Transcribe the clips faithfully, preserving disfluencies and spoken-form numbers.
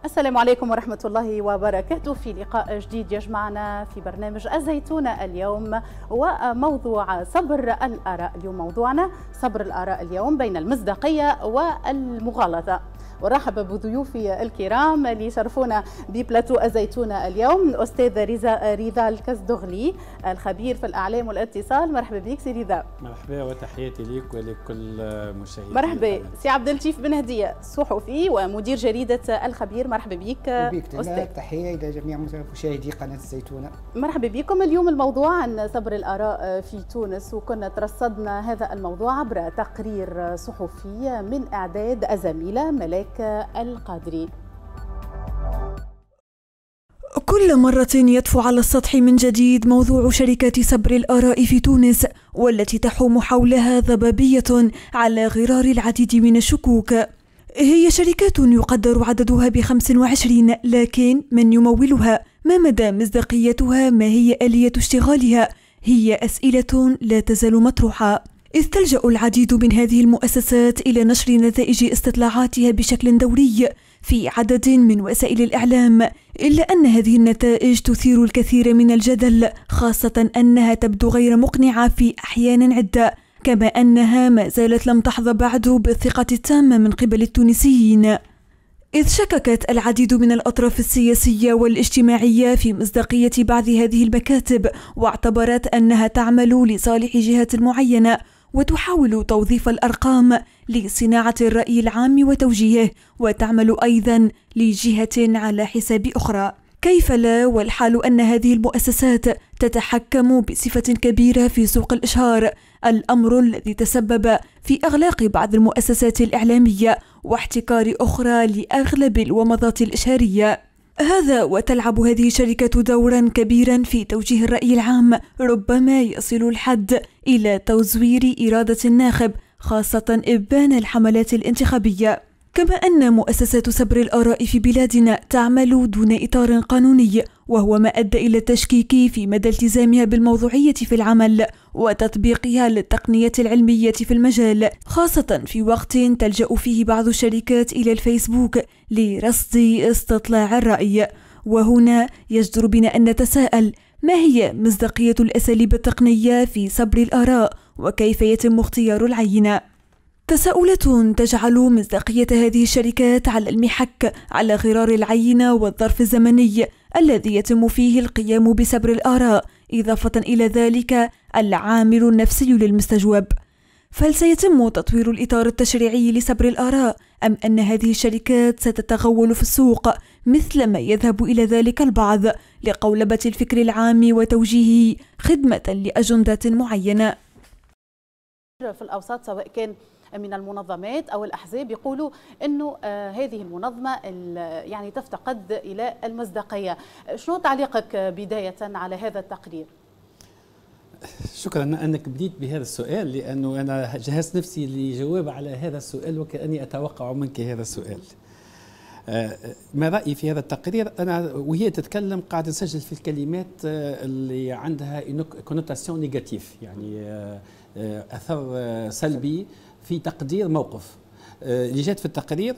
السلام عليكم ورحمة الله وبركاته. في لقاء جديد يجمعنا في برنامج الزيتونة اليوم وموضوع صبر الآراء. اليوم موضوعنا صبر الآراء اليوم بين المصداقية والمغالطة. ورحب بضيوفي الكرام اللي يشرفونا ببلاتو الزيتونة اليوم، الأستاذ رضا رضا الكسدغلي الخبير في الإعلام والاتصال. مرحبا بك سي رضا. مرحبا وتحياتي لك ولكل مشاهدينا. مرحبا سي عبد اللطيف بن هدية صحفي ومدير جريدة الخبير. مرحبا بك أستاذ. تحية إلى جميع مشاهدي قناة الزيتونة. مرحبا بكم. اليوم الموضوع عن صبر الآراء في تونس، وكنا ترصدنا هذا الموضوع عبر تقرير صحفي من إعداد الزميلة ملاك القادري. كل مرة يطفو على السطح من جديد موضوع شركة صبر الآراء في تونس، والتي تحوم حولها ضبابية على غرار العديد من الشكوك. هي شركات يقدر عددها بخمس وعشرين، لكن من يمولها؟ ما مدى مصداقيتها؟ ما هي آلية اشتغالها؟ هي أسئلة لا تزال مطروحة، إذ تلجأ العديد من هذه المؤسسات إلى نشر نتائج استطلاعاتها بشكل دوري في عدد من وسائل الإعلام، إلا أن هذه النتائج تثير الكثير من الجدل، خاصة أنها تبدو غير مقنعة في أحيان عدة، كما أنها ما زالت لم تحظى بعد بالثقة التامة من قبل التونسيين، إذ شككت العديد من الأطراف السياسية والاجتماعية في مصداقية بعض هذه المكاتب، واعتبرت أنها تعمل لصالح جهات معينة وتحاول توظيف الأرقام لصناعة الرأي العام وتوجيهه، وتعمل أيضا لجهة على حساب أخرى. كيف لا، والحال أن هذه المؤسسات تتحكم بصفة كبيرة في سوق الإشهار، الأمر الذي تسبب في إغلاق بعض المؤسسات الإعلامية واحتكار أخرى لأغلب الومضات الإشهارية. هذا وتلعب هذه الشركة دورا كبيرا في توجيه الرأي العام، ربما يصل الحد إلى تزوير إرادة الناخب، خاصة إبان الحملات الانتخابية. كما أن مؤسسات صبر الآراء في بلادنا تعمل دون إطار قانوني، وهو ما أدى إلى التشكيك في مدى التزامها بالموضوعية في العمل وتطبيقها للتقنية العلمية في المجال، خاصة في وقت تلجأ فيه بعض الشركات إلى الفيسبوك لرصد استطلاع الرأي. وهنا يجدر بنا أن نتساءل: ما هي مصداقية الأساليب التقنية في صبر الآراء؟ وكيف يتم اختيار العينة؟ تساؤلات تجعل مصداقية هذه الشركات على المحك على غرار العينة والظرف الزمني الذي يتم فيه القيام بصبر الآراء، إضافة إلى ذلك العامل النفسي للمستجوب. فهل سيتم تطوير الإطار التشريعي لصبر الآراء، أم أن هذه الشركات ستتغول في السوق مثل ما يذهب إلى ذلك البعض لقولبة الفكر العام وتوجيهه خدمة لأجندات معينة؟ في الأوساط سواء كان من المنظمات أو الأحزاب يقولوا أنه آه هذه المنظمة يعني تفتقد إلى المصداقية. شنو تعليقك بداية على هذا التقرير؟ شكرا أنك بديت بهذا السؤال، لأنه أنا جهزت نفسي لجواب على هذا السؤال وكأني أتوقع منك هذا السؤال. آه ما رأيي في هذا التقرير؟ أنا وهي تتكلم قاعد نسجل في الكلمات آه اللي عندها كونوتاسيون نيجاتيف، يعني آه أثر سلبي في تقدير موقف. اللي جات في التقرير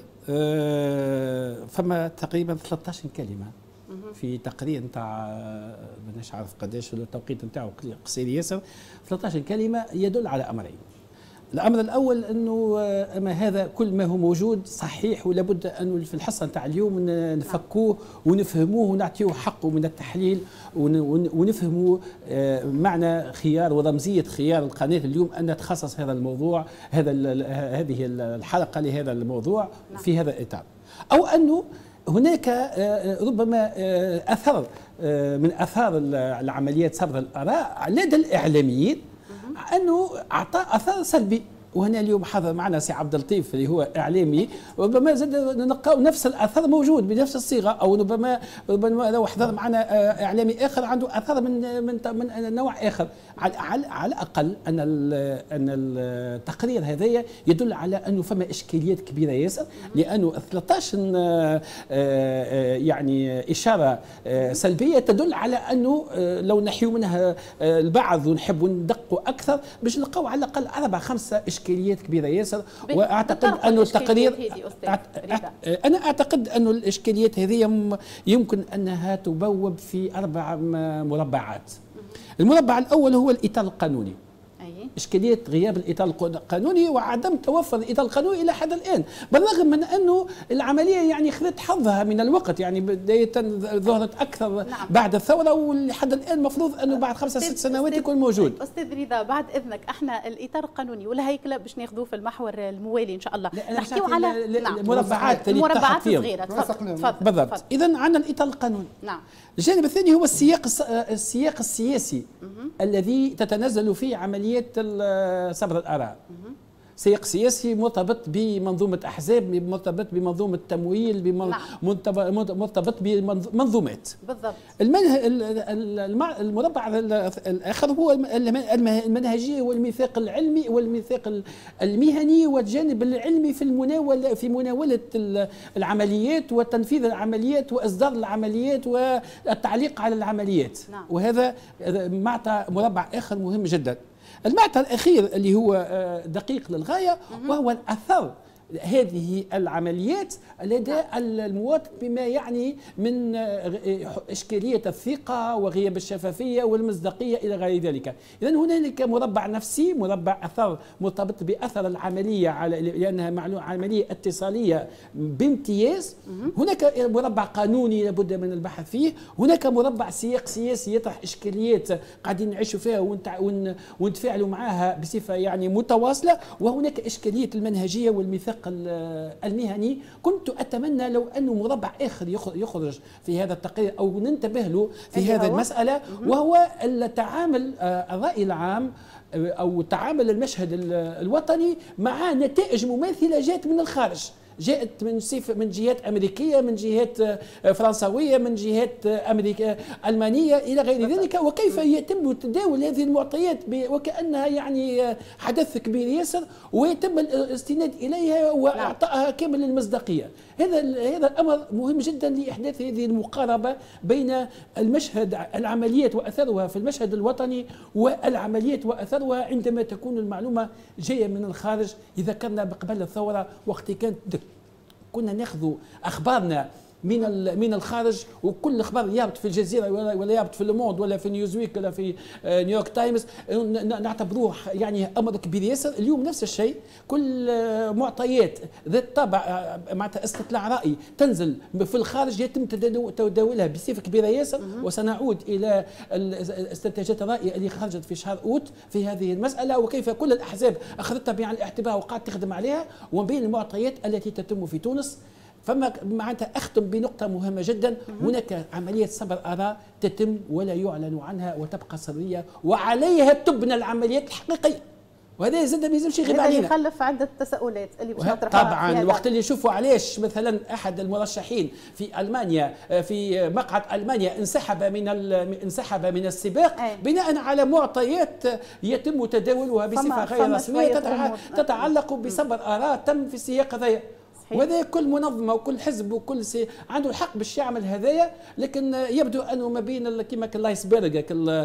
فما تقريبا ثلاثة عشر كلمة في تقرير نتاع مانيش عارف قداش التوقيت نتاعو قصير ياسر، ثلاثة عشر كلمة يدل على أمرين. الأمر الأول أنه أما هذا كل ما هو موجود صحيح، ولابد أنه في الحصة نتاع اليوم نفكوه ونفهموه ونعطيوه حقه من التحليل ونفهموا معنى خيار ورمزية خيار القناة اليوم أن تخصص هذا الموضوع، هذا هذه الحلقة لهذا الموضوع في هذا الإطار. أو أنه هناك ربما أثر من أثار العمليات صبر الآراء لدى الإعلاميين أنه أعطى أثر سلبي. وهنا اليوم حضر معنا سي عبد اللطيف اللي هو اعلامي، ربما زاد نلقاو نفس الاثر موجود بنفس الصيغه، او ربما ربما لو حضر معنا اعلامي اخر عنده اثر من من من نوع اخر. على على الاقل ان ان التقرير هذايا يدل على انه فما اشكاليات كبيره ياسر، لانه ثلاثة عشر يعني اشاره سلبيه تدل على انه لو نحيو منها البعض ونحبوا ندقوا اكثر باش نلقاو على الاقل اربع خمسه اشكاليات اشكاليات كبيره ياسر، واعتقد انه التقرير انا اعتقد انه الاشكاليات هذه يمكن انها تبوب في اربع مربعات. المربع الاول هو الاطار القانوني، إشكالية غياب الإطار القانوني وعدم توفر الإطار القانوني إلى حد الآن، بالرغم من أنه العملية يعني خذت حظها من الوقت، يعني بداية ظهرت أكثر نعم. بعد الثورة، ولحد الآن المفروض أنه بعد خمسة ست سنوات يكون موجود. أستاذ رضا بعد إذنك احنا الإطار القانوني والهيكلة باش ناخذوه في المحور الموالي إن شاء الله، نحكيو على نعم. المربعات اللي المربعات الصغيرة. تفضل بالضبط. إذا عندنا الإطار القانوني. نعم. الجانب الثاني هو السياق السياق السياسي الذي تتنزل فيه عملية صبر الآراء. سياق سياسي مرتبط بمنظومة أحزاب، مرتبط بمنظومة تمويل، مرتبط بمنظومات. بالضبط. المربع الآخر هو المنهجية والميثاق العلمي والميثاق المهني والجانب العلمي في المناولة في مناولة العمليات وتنفيذ العمليات وإصدار العمليات والتعليق على العمليات. نعم. وهذا معطى مربع آخر مهم جدا. المعطى الأخير اللي هو دقيق للغاية وهو الأثر هذه العمليات لدى المواطن بما يعني من إشكالية الثقة وغياب الشفافية والمصداقية إلى غير ذلك. إذا هنالك مربع نفسي، مربع أثر مرتبط بأثر العملية على لأنها عملية اتصالية بامتياز. هناك مربع قانوني لابد من البحث فيه، هناك مربع سياق سياسي يطرح إشكاليات قاعدين نعيشوا فيها ونتفاعلوا معها بصفة يعني متواصلة، وهناك إشكالية المنهجية والميثاق المهني. كنت أتمنى لو أنه مربع آخر يخرج في هذا التقرير أو ننتبه له في هذه المسألة، وهو التعامل الرأي العام أو تعامل المشهد الوطني مع نتائج مماثلة جاءت من الخارج، جاءت من من جهات امريكيه، من جهات فرنسويه، من جهات امريكا المانيه الى غير ذلك، وكيف يتم تداول هذه المعطيات وكانها يعني حدث كبير ياسر ويتم الاستناد اليها واعطائها كامل المصداقيه. هذا هذا الامر مهم جدا لاحداث هذه المقاربه بين المشهد العمليات واثرها في المشهد الوطني والعمليات واثرها عندما تكون المعلومه جايه من الخارج. اذا كنا قبل الثوره وقت كانت كنا ناخذ اخبارنا من من الخارج، وكل اخبار يهبط في الجزيره ولا يهبط في لوموند ولا في نيوزويك ولا في نيويورك تايمز نعتبروه يعني امر كبير ياسر. اليوم نفس الشيء، كل معطيات ذات طابع معناتها استطلاع راي تنزل في الخارج يتم تداولها بصفه كبيره ياسر. وسنعود الى استنتاجات الراي اللي خرجت في شهر اوت في هذه المساله، وكيف كل الاحزاب اخذتها بعين الاعتبار وقعدت تخدم عليها، وبين المعطيات التي تتم في تونس. فما معناتها أختم بنقطة مهمة جدا، هناك عملية صبر آراء تتم ولا يعلن عنها وتبقى سرية، وعليها تبنى العمليات الحقيقية، وهذا زاد ما يلزمش يغيب علينا. هذا يخلف عدة تساؤلات اللي باش نطرحها طبعا. وقت اللي يشوفوا علاش مثلا أحد المرشحين في ألمانيا في مقعد ألمانيا انسحب من انسحب من السباق أي. بناء على معطيات يتم تداولها بصفة غير رسمية تتعلق بصبر آراء تم في السياق هذايا. وهذا كل منظمه وكل حزب وكل سي عنده الحق باش يعمل هذايا، لكن يبدو انه ما بين كيما اللايسبرغ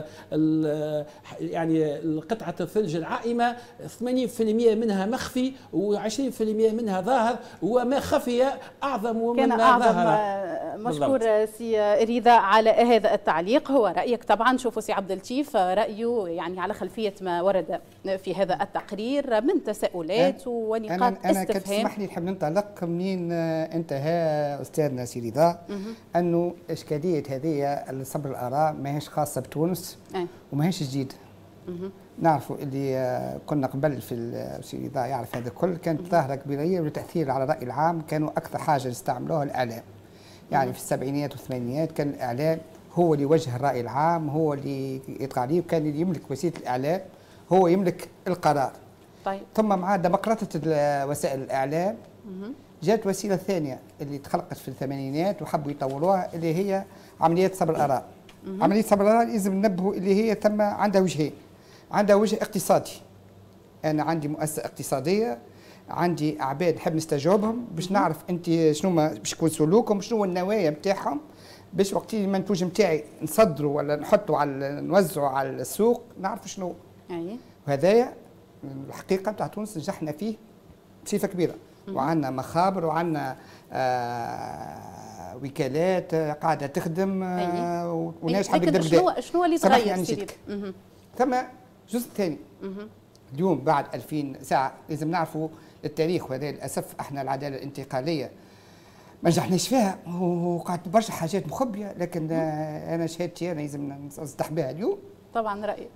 يعني قطعه الثلج العائمه ثمانين بالمئة منها مخفي وعشرين بالمئة منها ظاهر، وما خفي اعظم من ما أعظم ظهر. مشكور سي رضا على هذا التعليق. هو رايك طبعا. شوفوا سي عبد اللطيف رايه يعني على خلفيه ما ورد في هذا التقرير من تساؤلات ونقاط أنا استفهام. انا كتسمح لي نحب ننطلق منين انتهى استاذنا سي رضا، انه اشكاليه هذه الصبر الاراء ماهيش خاصه بتونس أه. وماهيش جديده. نعرفوا اللي كنا قبل في سي رضا يعرف هذا الكل، كانت ظاهره كبيره والتاثير على الراي العام كانوا اكثر حاجه يستعملوها الاعلام. يعني في السبعينيات والثمانينات كان الاعلام هو اللي يوجه الراي العام، هو اللي يطغى عليه، وكان اللي يملك وسيله الاعلام هو يملك القرار. طيب. ثم مع ديمقراطيه وسائل الاعلام جاءت وسيله ثانيه اللي تخلقت في الثمانينات وحبوا يطوروها، اللي هي عمليه صبر الاراء. عمليه صبر الاراء لازم ننبهوا اللي هي ثم عندها وجهين. عندها وجه اقتصادي، انا عندي مؤسسه اقتصاديه، عندي عباد نحب نستجوبهم باش نعرف انت شنو باش يكون سلوكهم، شنو النوايا نتاعهم، باش وقت المنتوج نتاعي نصدره ولا نحطه على نوزعه على السوق نعرف شنو. اي. وهذايا الحقيقه بتاع تونس نجحنا فيه بصفه كبيره، وعندنا مخابر وعندنا آه وكالات قاعده تخدم آه وناجحه بقدر شنو شنو اللي تغير يعني سيدي؟ ثم جزء ثاني اليوم بعد ألفين ساعه لازم نعرفوا التاريخ، وهذا للاسف احنا العداله الانتقاليه ما نجحناش فيها وقعدت برشا حاجات مخبيه، لكن آه انا شهادتي انا لازم نصدح بها اليوم. طبعا رايك.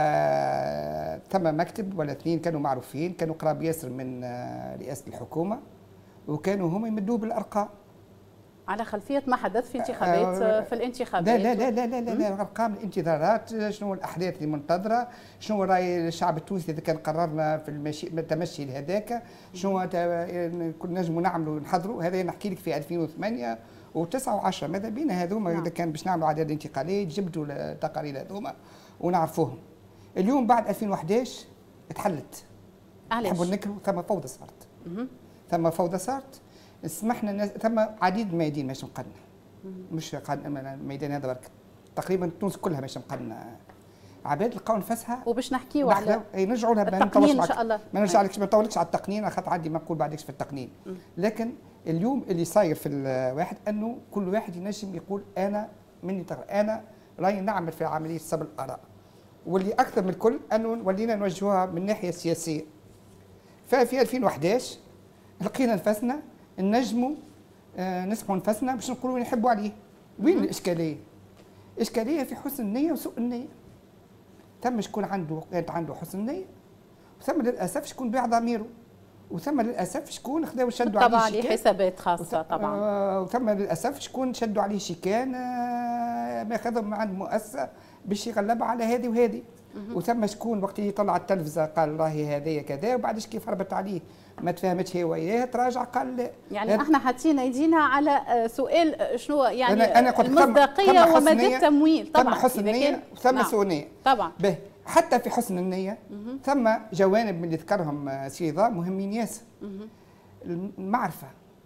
آه ثم مكتب ولا اثنين كانوا معروفين، كانوا قراب ياسر من آه رئاسه الحكومه، وكانوا هم يمدوه بالارقام على خلفيه ما حدث في انتخابات آه في الانتخابات. لا لا لا لا لا, لا ارقام الانتظارات، شنو الاحداث اللي منتظره، شنو راي الشعب التونسي اذا كان قررنا في المشي التمشي لهذاك، شنو كنا نجموا نعملوا نحضروا. هذا نحكي لك في ألفين وثمانية وتسعة وعشرة، ماذا بينا هذوما اذا كان باش نعملوا عداله انتقاليه جبدوا التقارير هذوما ونعرفوهم. اليوم بعد ألفين وأحد عشر تحلت. علاش؟ نحبوا نكروا ثم فوضى صارت. ثم فوضى صارت، سمحنا الناس ثم عديد الميادين ماشي مقننه. مش الميدان هذا برك، تقريبا تونس كلها ماشي مقننه. عباد لقاو نفسها وباش نحكيو على نرجعوا لها التقنين ان شاء الله. ما نرجعلكش ما نطولكش على التقنين، خاطر عندي ما نقول بعدكش في التقنين. لكن اليوم اللي صاير في الواحد انه كل واحد ينجم يقول انا مني ترى انا راي نعمل في عمليه صبر الاراء، واللي اكثر من الكل انه ولينا نوجهوها من الناحيه السياسيه. ففي ألفين وأحد عشر لقينا نفسنا نجموا آه نسمعوا نفسنا باش نقولوا نحبوا عليه. وين الاشكاليه؟ اشكاليه في حسن النيه وسوء النيه. ثم شكون عنده كانت عنده حسن نيه، وثم للاسف شكون باع ضميره، وثم للاسف شكون خذاو شدوا عليه طبعا عليه حسابات خاصه طبعا. آه وثم للاسف شكون شدوا عليه شيكان آه ما خذهم عند مؤسسه باش يغلب على هذه وهذه. وثم شكون وقت يطلع التلفزه قال راهي هذايا كذا، وبعدش كيف هربت عليه ما تفاهمتش هي وياه تراجع قال لا. يعني احنا حاطين ايدينا على سؤال شنو يعني أنا أنا المصداقيه ومدى التمويل. طبعا ثم حسن النيه وثم نعم. سوء النيه طبعا. به حتى في حسن النيه ثم جوانب من اللي ذكرهم سي رضا مهمين ياسر. المعرفه،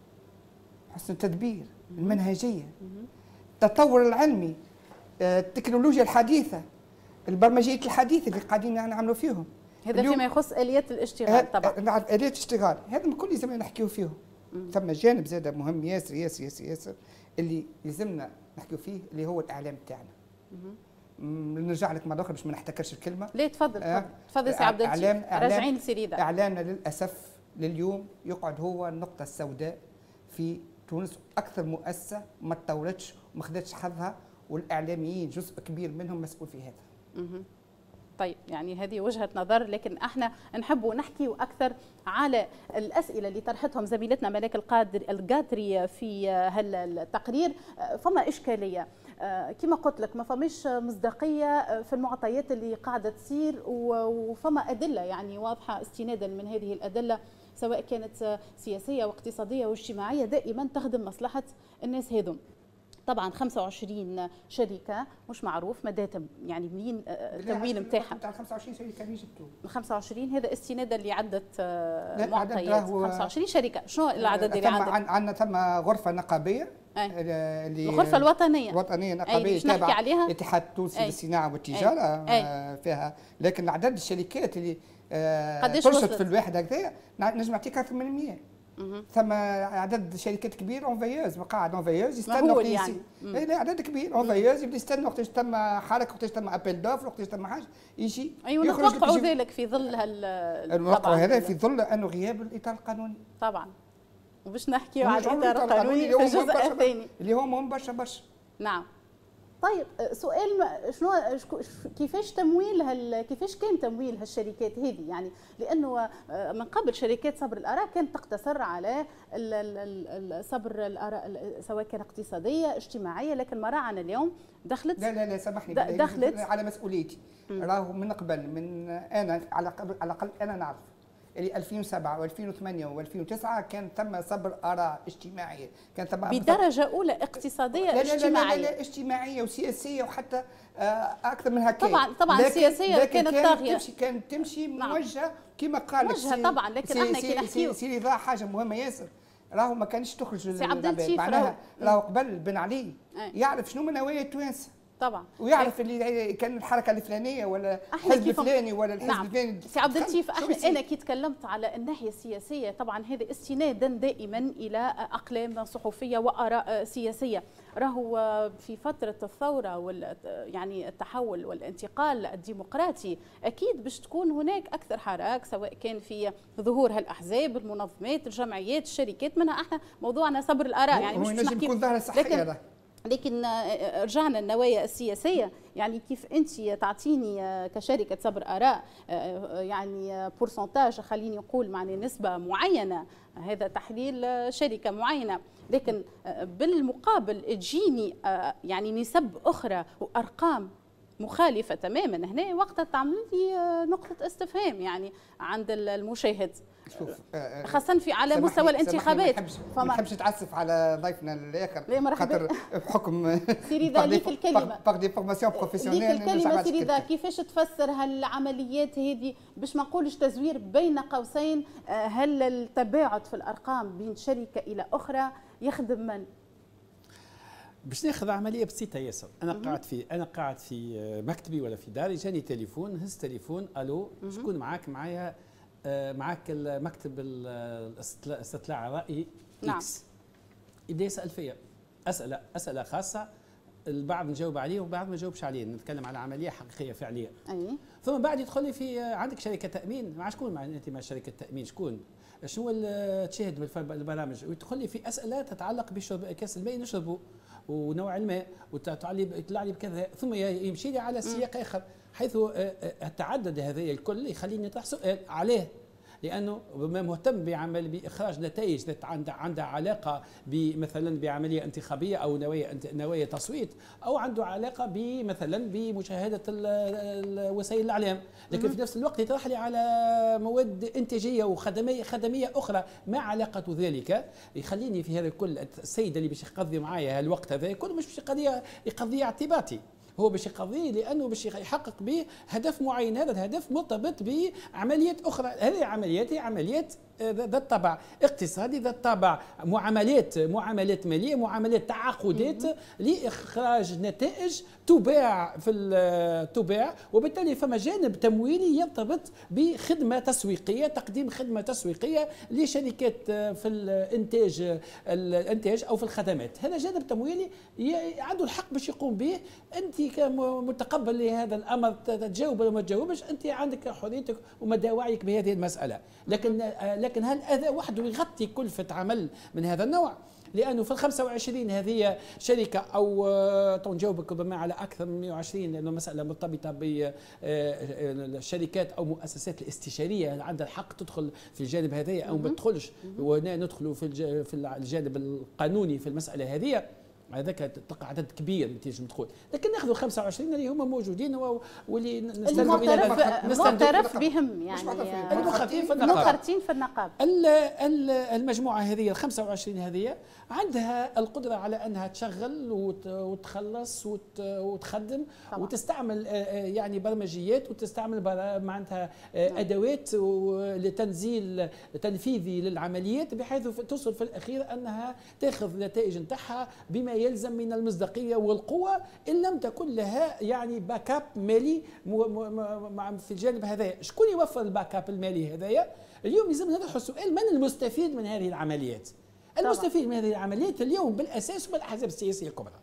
حسن التدبير، المنهجيه، التطور العلمي، التكنولوجيا الحديثه، البرمجيه الحديثه اللي قاعدين نعملوا فيهم. هذا فيما يخص اليات الاشتغال طبعا. نعرف اليات الاشتغال، هذا الكل لازم نحكيو فيهم. ثم جانب زاد مهم ياسر ياسر ياسر ياسر اللي لازمنا نحكيو فيه اللي هو الاعلام تاعنا. نرجع لك مره اخرى باش ما نحتكرش الكلمه. ليه تفضل تفضل تفضل سي عبد اللطيف. راجعين لسي رضا. اعلامنا للاسف لليوم يقعد هو النقطه السوداء في تونس، اكثر مؤسسه ما تطورتش وما خدتش حظها، والاعلاميين جزء كبير منهم مسؤول في هذا. طيب يعني هذه وجهة نظر، لكن احنا نحبوا نحكي أكثر على الأسئلة اللي طرحتهم زميلتنا ملاك القادر القادري في هالتقرير. فما إشكالية كما قلت لك، ما فماش مصداقية في المعطيات اللي قاعدة تصير، وفما أدلة يعني واضحة استنادا من هذه الأدلة سواء كانت سياسية واقتصادية واجتماعية دائما تخدم مصلحة الناس هذم. طبعا خمسة وعشرين شركه مش معروف مدى يعني منين التمويل نتاعها. نتاع خمسة وعشرين شركه اللي جبتوه خمسة وعشرين هذا استنادا لعده معطيات. خمسة وعشرين شركه شنو العدد اللي عندك؟ عندنا ثم غرفه نقابيه اللي الغرفه الوطنيه الوطنيه نقابيه تابعه الاتحاد التونسي للصناعه والتجاره أي. فيها، لكن عدد الشركات اللي ترشد في الواحد هكذا نجم نعطيك اكثر من مئة. ثم عدد شركات كبير اونفيوز مقاعد اونفيوز يستنوا وقت يعني. لا عدد كبير اونفيوز يبدا يستنى وقت تم حركه وقت تم ابل دوف وقت تم حاجه يجي. ايوه نتوقعوا ذلك في ظل هال الواقع هذا في ظل انه غياب الاطار القانوني طبعا. وباش نحكيوا على الاطار القانوني في الجزء الثاني اللي هو مهم برشا برشا. نعم. طيب سؤال شنو كيفاش تمويل هال كيفاش كان تمويل هالشركات هذه؟ يعني لانه من قبل شركات صبر الاراء كانت تقتصر على صبر الاراء سواء كان اقتصاديه اجتماعيه، لكن مراعنا اليوم دخلت لا لا لا سامحني دخلت على مسؤوليتي. راهو من قبل من انا على على الاقل انا نعرف اللي ألفين وسبعة وألفين وثمانية وألفين وتسعة كان ثم صبر آراء اجتماعية، كان ثم بدرجة أولى اقتصادية لا اجتماعية. لا لا, لا, لا اجتماعية وسياسية وحتى أكثر من هكذا. طبعا طبعا السياسية كانت طاغية. تمشي كانت تمشي موجهة كما قال موجهة طبعا، لكن احنا كي نحكيو سي رضا حاجة مهمة ياسر، راهو ما كانش تخرج سي عبد اللطيف معناها راهو قبل بن علي يعرف شنو من نوايا التوانسة. طبعا ويعرف اللي كان الحركه الفلانيه ولا الحزب الفلاني ولا الحزب نعم. الفلاني. سي عبد اللطيف، احنا انا كي تكلمت على الناحيه السياسيه طبعا هذا استنادا دائما الى اقلام صحفيه واراء سياسيه. راهو في فتره الثوره وال يعني التحول والانتقال الديمقراطي اكيد باش تكون هناك اكثر حراك، سواء كان في ظهور هالاحزاب، المنظمات، الجمعيات، الشركات، منها احنا موضوعنا صبر الاراء. يعني مش نجم يكون ظاهره صحيه ده. لكن رجعنا النوايا السياسيه، يعني كيف انت تعطيني كشركه صبر اراء يعني بورسنتاج، خليني نقول معني نسبه معينه، هذا تحليل شركه معينه، لكن بالمقابل تجيني يعني نسب اخرى وارقام مخالفه تماما، هنا وقتها تعمل لي نقطه استفهام يعني عند المشاهد. شوف خاصة في على مستوى الانتخابات. ما نحبش نتعسف على ضيفنا الاخر لا مرحبا بحكم سيري ذا ليك الكلمة باغ دي فورماسيون بروفيسيونيل. ليك الكلمة سيري ذا، كيفاش تفسر هالعمليات هذه باش ما نقولش تزوير بين قوسين؟ هل التباعد في الارقام بين شركة الى اخرى يخدم من؟ باش ناخذ عمليه بسيطه ياسر. انا قاعد في انا قاعد في مكتبي ولا في داري، جاني تليفون، هز تليفون، الو شكون معاك؟ معايا معاك المكتب الاستطلاع الرأي اكس. يبدا يسال فيا اسئله اسئله خاصه، البعض نجاوب عليه وبعض ما نجاوبش عليه، نتكلم على عمليه حقيقيه فعليه. اي ثم بعد يدخل لي في عندك شركه تامين، مع شكون؟ مع انت مع شركه تامين شكون؟ شنو تشاهد بالبرامج؟ ويدخل لي في اسئله تتعلق بشرب كاس الماء نشربه ونوع الماء، ويطلع لي بكذا، ثم يمشي لي على سياق اخر حيث التعدد هذا الكل يخليني نطرح سؤال عليه، لانه مهتم بعمل باخراج نتائج عندها عندها علاقه بمثلا بعمليه انتخابيه او نوايا نوايا تصويت، او عنده علاقه بمثلا بمشاهده وسائل الاعلام، لكن في نفس الوقت يطرح لي على مواد انتاجيه وخدميه خدميه اخرى ما علاقه ذلك، يخليني في هذا الكل السيد اللي باش يقضي معايا الوقت هذا كله مش باش يقضي يقضي اعتباطي، هو باش يقضيه لانه باش يحقق به هدف معين، هذا الهدف مرتبط بعمليات اخرى، هذه عمليات هي عمليات ذات طابع اقتصادي، ذات طابع معاملات معاملات ماليه، معاملات تعاقدات لاخراج نتائج تباع في تباع، وبالتالي فما جانب تمويلي يرتبط بخدمه تسويقيه، تقديم خدمه تسويقيه لشركات في الانتاج الانتاج او في الخدمات، هذا جانب تمويلي عنده الحق باش يقوم به. انت كمتقبل لهذا الامر تتجاوب ولا ما تجاوبش، انت عندك حريتك ومدى وعيك بهذه المساله، لكن لكن هل هذا وحده يغطي كلفة عمل من هذا النوع؟ لأنه في الخمسة وعشرين هذه شركة أو تنجاوبك ربما على أكثر من مئة وعشرين، لأنه مسألة مرتبطة بالشركات أو مؤسسات الاستشارية عندها الحق تدخل في الجانب هذا أو ما تدخلش، وندخلوا في في الجانب القانوني في المسألة هذه، هذاك تلقى عدد كبير اللي تنجم تدخل، لكن ناخذوا خمسة وعشرين اللي هما موجودين واللي نستندوا الى معترف بهم، يعني المنخرطين في النقابه. المجموعه هذه ال خمسة وعشرين هذه عندها القدره على انها تشغل وتخلص وتخدم طبعا. وتستعمل يعني برمجيات وتستعمل معناتها ادوات لتنزيل تنفيذي للعمليات، بحيث توصل في الاخير انها تاخذ نتائج نتاعها بما يلزم من المصداقيه والقوه، ان لم تكن لها يعني باك اب مالي في الجانب هذايا. شكون يوفر الباك اب المالي هذايا؟ اليوم لازم نطرح السؤال، من المستفيد من هذه العمليات؟ طبعا. المستفيد من هذه العمليات اليوم بالاساس هو الاحزاب السياسيه الكبرى.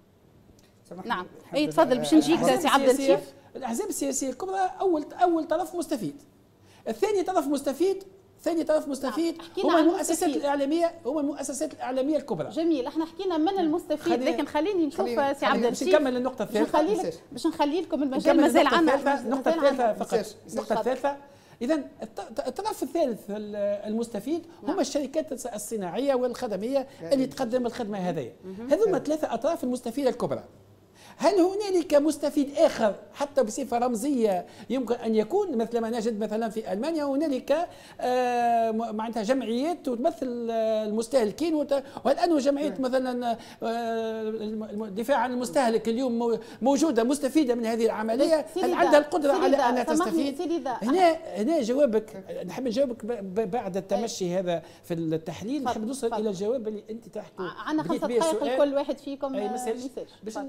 نعم، اي تفضل باش نجيك سي عبد اللطيف. الاحزاب السياسيه الكبرى اول اول طرف مستفيد، الثاني طرف مستفيد ثاني طرف مستفيد نعم. هم المؤسسات الاعلاميه هم المؤسسات الاعلاميه الكبرى. جميل، احنا حكينا من المستفيد، لكن خليني نشوف سي عبد اللطيف. باش نكمل النقطه الثالثه، باش نخلي باش نخلي لكم المجال مازال عندنا. النقطه الثالثه فقط، النقطه الثالثه. اذا الطرف الثالث المستفيد هم نعم. الشركات الصناعيه والخدميه اللي تقدم الخدمه هذه، هذوما ثلاثه اطراف المستفيده الكبرى. هل هنالك مستفيد آخر حتى بصفة رمزية يمكن أن يكون مثل ما نجد مثلا في ألمانيا؟ هنالك آه معناتها جمعيات تمثل المستهلكين، والآن جمعية مثلا آه الدفاع عن المستهلك اليوم موجودة مستفيدة من هذه العملية. هل عندها القدرة على أنها تستفيد؟ هنا هنا جوابك، نحب نجاوبك بعد التمشي هذا في التحليل، نحب نوصل إلى الجواب اللي أنت طرحته. عندنا خمسة دقائق لكل واحد فيكم باش نجاوب على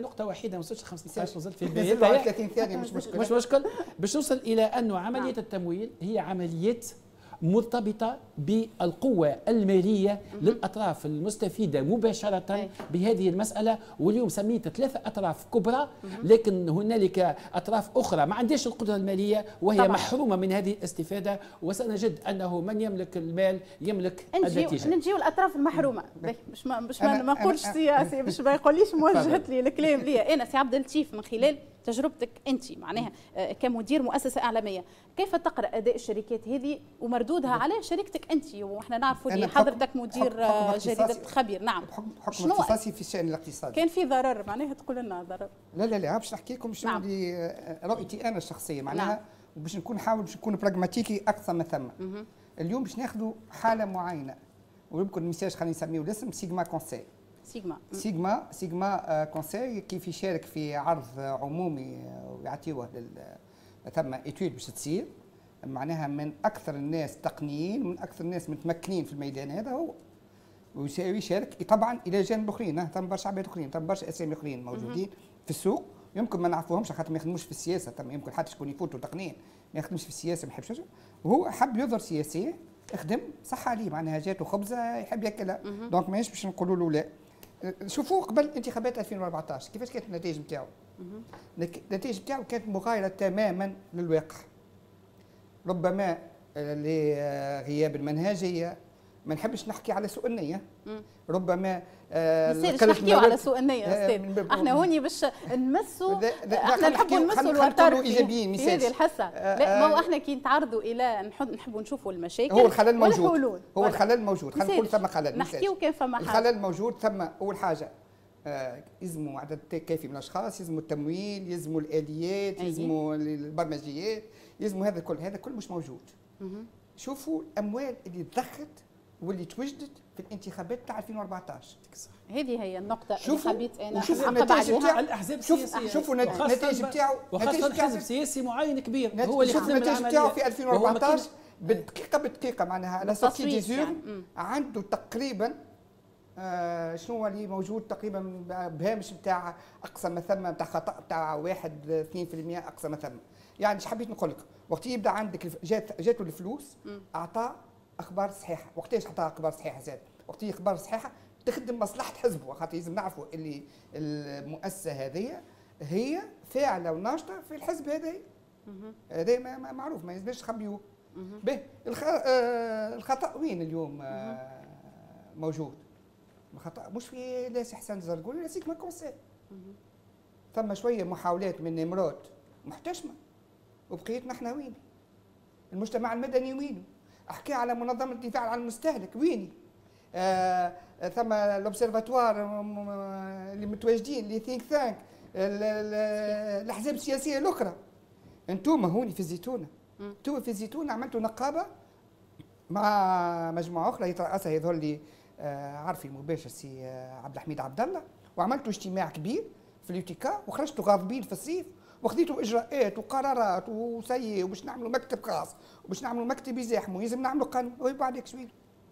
نقطه وحيده، ما وصلتش خمسة عشر، وصلت في ثلاثين ثانيه مش مشكل مش مشكل باش نوصل الى انه عمليه التمويل هي عمليه مرتبطة بالقوة المالية للأطراف المستفيدة مباشرة بهذه المسألة. واليوم سميت ثلاثة أطراف كبرى، لكن هنالك أطراف أخرى ما عندهاش القدرة المالية وهي طبعا محرومة من هذه الاستفادة، وسنجد أنه من يملك المال يملك النتيجة. نجيو الأطراف المحرومة مش ما مش ما نقولش سياسي باش ما يقوليش موجهت لي الكلام ليا أنا سي عبد اللطيف من خلال تجربتك أنت معناها كمدير مؤسسة إعلامية، كيف تقرأ أداء الشركات هذه ومردودها على شركتك أنت؟ وإحنا نعرفوا اللي حضرتك مدير جريدة خبير. نعم، حكم اختصاصي في الشأن الاقتصادي. كان في ضرر معناها تقول لنا ضرر؟ لا لا لا باش نحكي لكم شنو اللي رؤيتي أنا الشخصية معناها. نعم. وباش نكون نحاول باش نكون براغماتيكي أكثر من ثم. اليوم باش ناخذوا حالة معينة ويمكن الميساج خلينا نسميه الاسم سيجما كونسي. سيجما سيجما سيجما كونسي كيف يشارك في عرض عمومي ويعطيوه لل ثم اتيود باش تصير معناها من اكثر الناس تقنيين ومن اكثر الناس متمكنين في الميدان هذا هو، ويشارك طبعا الى جانب اخرين. ثم برشا عباد اخرين، ثم برشا اسامي اخرين موجودين في السوق يمكن ما نعرفوهمش خاطر ما يخدموش في السياسه، ثم يمكن حتى شكون يفوتوا تقنيا ما يخدمش في السياسه ما يحبش، وهو حب يظهر سياسيا خدم صح عليه معناها جاته خبزه يحب ياكلها. دونك ماهيش باش نقولوا له لا. شوفوا قبل انتخابات ألفين وأربعطاش كيفاش كانت النتائج نتاعو؟ النتائج نتاعو كانت مغايره تماما للواقع، ربما لغياب المنهجيه، ما نحبش نحكي على سوء النيه، ربما آه ما نحكيو على سوء النيه استاذ، احنا هوني باش نمسوا، احنا نحبوا نمسوا الوتر في هذه الحصه. آه لا ما هو احنا كي نتعرضوا الى نحبوا نشوفوا المشاكل هو الخلل موجود، هو الخلل موجود، خلينا نقول ثم خلل نحكيو كان فما حاجه الخلل موجود. ثم اول حاجه آه يلزموا عدد كافي من الاشخاص، يلزموا التمويل، يلزموا الاليات، يلزموا البرمجيات، يلزموا هذا الكل، هذا الكل مش موجود. شوفوا الاموال اللي تضخت واللي توجدت في الانتخابات تاع ألفين وأربعطاش. هذه هي النقطة اللي حبيت أنا وشوفوا النتائج نتاع الأحزاب السياسية، شوفوا النتائج نتاعو، وخاصة حزب سياسي معين كبير هو اللي خدم النتائج نتاعو في ألفين وأربعطاش بالدقيقة بالدقيقة معناها على سورتي دي زور عنده تقريبا آه شنو اللي موجود تقريبا بهامش نتاع أقصى ما ثم نتاع خطأ نتاع واحد اثنين بالمئة أقصى ما ثم. يعني ايش حبيت نقول لك؟ وقت يبدا عندك جات جاته الفلوس أعطى اخبار صحيحه. وقتاش حطها اخبار صحيحه زاد؟ وقت اخبار صحيحه تخدم مصلحه حزبه، خاطر لازم نعرفوا اللي المؤسسه هذه هي فاعله وناشطه في الحزب هذا. هذا معروف ما يلزمش نخبيوه. به الخطا وين اليوم موجود؟ الخطا مش في لاسي حسن الزرقوني ولا سيك ما كونسي. ثم شويه محاولات من نمرود محتشمه وبقيتنا احنا وين؟ المجتمع المدني وينه؟ احكي على منظمه الدفاع عن المستهلك ويني؟ آه ثم لوبسيرفاتوار اللي متواجدين اللي ثينك ثانك الاحزاب السياسيه الاخرى. انتم هوني في الزيتونه، انتم في الزيتونه عملتوا نقابه مع مجموعه اخرى يترأسها يظهر لي آه عارفي مباشر سي عبد الحميد عبد الله، وعملتوا اجتماع كبير في اليوتيكا وخرجتوا غاضبين في الصيف وخذيتوا اجراءات وقرارات وسيء وباش نعملوا مكتب خاص وباش نعملوا مكتب يزاحموا، لازم نعملوا قانون وبعدك شويه.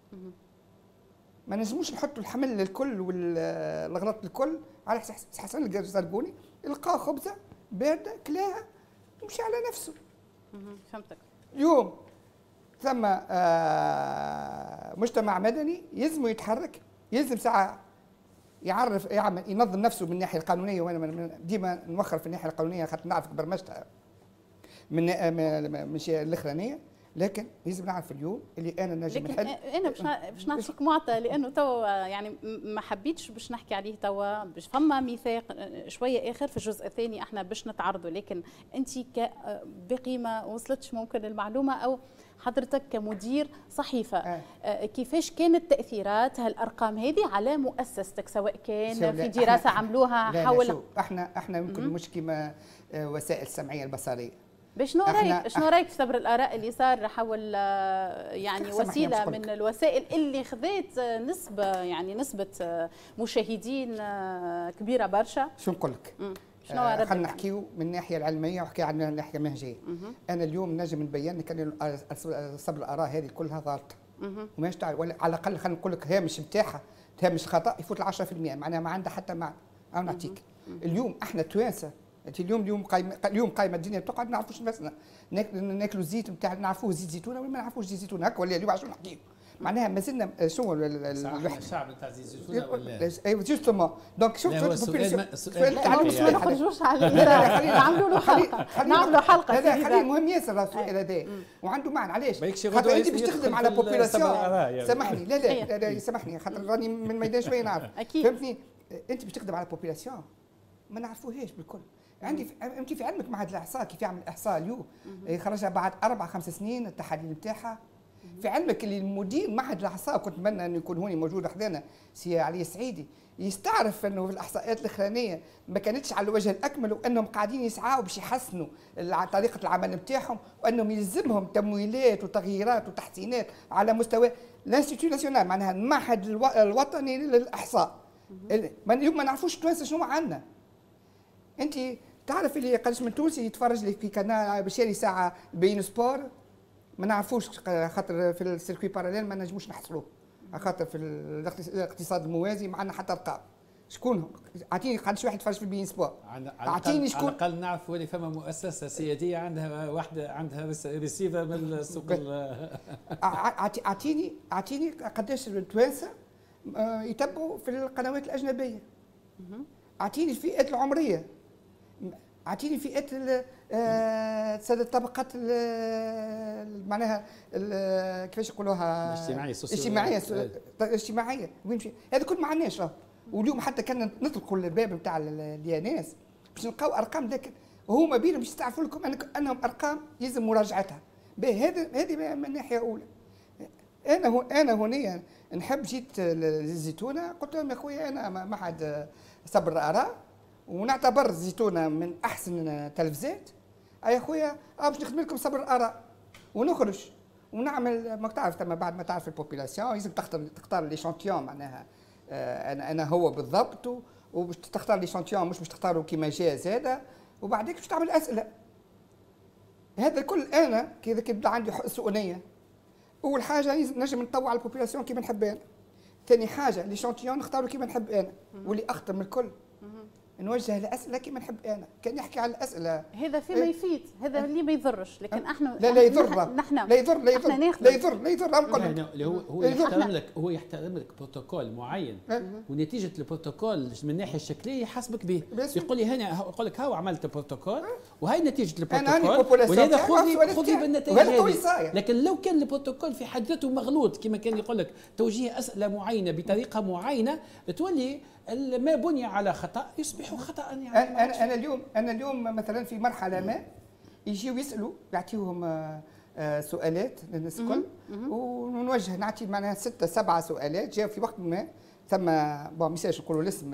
ما نجموش نحطوا الحمل الكل والغلط الكل على حسن الزرقوني، لقى خبزه بارده كلاها ومشي على نفسه. فهمتك. اليوم ثم آه مجتمع مدني يلزم يتحرك، يلزم ساعه يعرف يعمل ينظم نفسه من الناحيه القانونيه، وانا ديما نوخر في الناحيه القانونيه خاطر نعرف برمجتها من من الاخرانيه، لكن لازم نعرف اليوم اللي انا نجم نحل. انا باش باش نعطيك معطى لانه توا يعني ما حبيتش باش نحكي عليه توا، باش فما ميثاق شويه اخر في الجزء الثاني احنا باش نتعرضوا، لكن انت بقي ما وصلتش ممكن المعلومه او حضرتك كمدير صحيفه آه. كيفاش كانت تاثيرات هالارقام هذه على مؤسستك سواء كان في دراسه عملوها لا حول؟ لا شو احنا احنا يمكن مش كيما وسائل السمعيه البصريه. شنو رايك شنو رايك في صبر الاراء اللي صار حول يعني وسيله من الوسائل اللي خذت نسبه يعني نسبه مشاهدين كبيره برشا؟ شو نقول لك؟ شنو ردك؟ خلينا نحكيو من الناحيه العلميه وحكي عن الناحيه المنهجيه. انا اليوم نجم نبين لك ان صبر الاراء هذه كلها غلط وماش ولا على الاقل خلينا نقول لك هامش نتاعها هامش خطا يفوت ال عشرة بالمئة، معناها ما عندها حتى معنى. او نعطيك اليوم احنا توانسه، انت اليوم اليوم قايمه اليوم قايمه الدنيا تقعد ما نعرفوش نفسنا ناكلوا الزيت نتاع نعرفوه زيت زيتونه ولا ما نعرفوش زيت زيتونه هكا ولا اليوم عشان نحكيو معناها مازلنا شنو الشعب نتاع زيت الزيتونه ولا ايوا جوستومون دونك شوف السؤال السؤال تاع ما نخرجوش عليه نعملوا له حلقه نعملوا حلقه هذا خليه مهم ياسر السؤال هذا وعنده معنى علاش؟ خاطر انت باش تخدم على بوبيلاسيون سامحني لا لا لا سامحني خاطر راني من الميدان شويه نعرف فهمتني انت باش تخدم على بوبيلاسيون ما نعرفوهاش بالكل. عندي انت في علمك معهد الاحصاء كيف يعمل احصاء اليوم خرجها بعد اربع خمس سنين التحاليل نتاعها. في علمك اللي المدير معهد الاحصاء كنت نتمنى انه يكون هوني موجود حدانا سي علي السعيدي يستعرف انه في الاحصائيات الاخرانيه ما كانتش على الوجه الاكمل وانهم قاعدين يسعوا باش يحسنوا طريقه العمل نتاعهم وانهم يلزمهم تمويلات وتغييرات وتحسينات على مستوى الانستيتيو ناسيونال معناها المعهد الوطني للاحصاء. اليوم ما نعرفوش التوانسه شنو عندنا. انت تعرف اللي قداش من تونسي يتفرج لي في قناه بشاري ساعه بين سبور ما نعرفوش خاطر في السيركوي باراليل ما نجموش نحصلوه خاطر في الاقتصاد الموازي ما عندنا حتى ارقام. شكون اعطيني قداش واحد يتفرج في بين سبور اعطيني شكون على الاقل نعرف اللي فما مؤسسه سياديه عندها واحده عندها ريسيفر من السوق. اعطيني اعطيني قداش التوانسه يتبعوا في القنوات الاجنبيه. اعطيني الفئات العمريه اعطيني فئات سادة الطبقات معناها كيفاش يقولوها الاجتماعيه الاجتماعيه الاجتماعيه وين هذا كل ما عندناش. واليوم حتى كان نطلقوا الباب نتاع الياناس باش نلقاو ارقام لكن هما بينهم باش تعرفوا لكم انهم ارقام يلزم مراجعتها. هذا هذه من ناحيه اولى. انا هو انا هنا نحب جيت للزيتونه قلت لهم يا خويا انا معهد صبر الاراء ونعتبر الزيتونه من احسن تلفزات يا خويا باش نخدم لكم صبر الاراء ونخرج ونعمل ما تعرف تما بعد ما تعرف البوبيلاسيون لازم تختار تختار ليشانتيون معناها انا انا هو بالضبط وباش تختار ليشانتيون مش باش تختاروا كيما جاء زاده وبعديك باش تعمل اسئله. هذا الكل انا كي كيبدا عندي سؤاليه اول حاجه نجم نطوع على البوبيلاسيون كيما نحب انا. ثاني حاجه ليشانتيون نختاروا كيما نحب انا واللي اخطر من الكل نوجه الاسئله كيما نحب انا. كان يحكي على الاسئله هذا فيما يفيد هذا اللي ما يضرش لكن احنا لا لا يضر نحن لا يضر لا يضر لا يضر لا يضر اللي هو هو يحترم لك هو يحترم لك بروتوكول معين ونتيجه البروتوكول من الناحيه الشكليه يحاسبك به. يقول لي هنا يقول لك هاو عملت بروتوكول وهي نتيجه البروتوكول ولهذا خذي خذي بالنتائج هذه. لكن لو كان البروتوكول في حد ذاته مغلوط كما كان يقول لك توجيه اسئله معينه بطريقه معينه تولي ما بني على خطا يصبح خطا. يعني انا انا اليوم انا اليوم مثلا في مرحله ما يجيو يسالوا يعطيوهم سؤالات للناس الكل ونوجه نعطي معناها ستة سبعة سؤالات جاء في وقت ما ثم بون ميساج نقولوا الاسم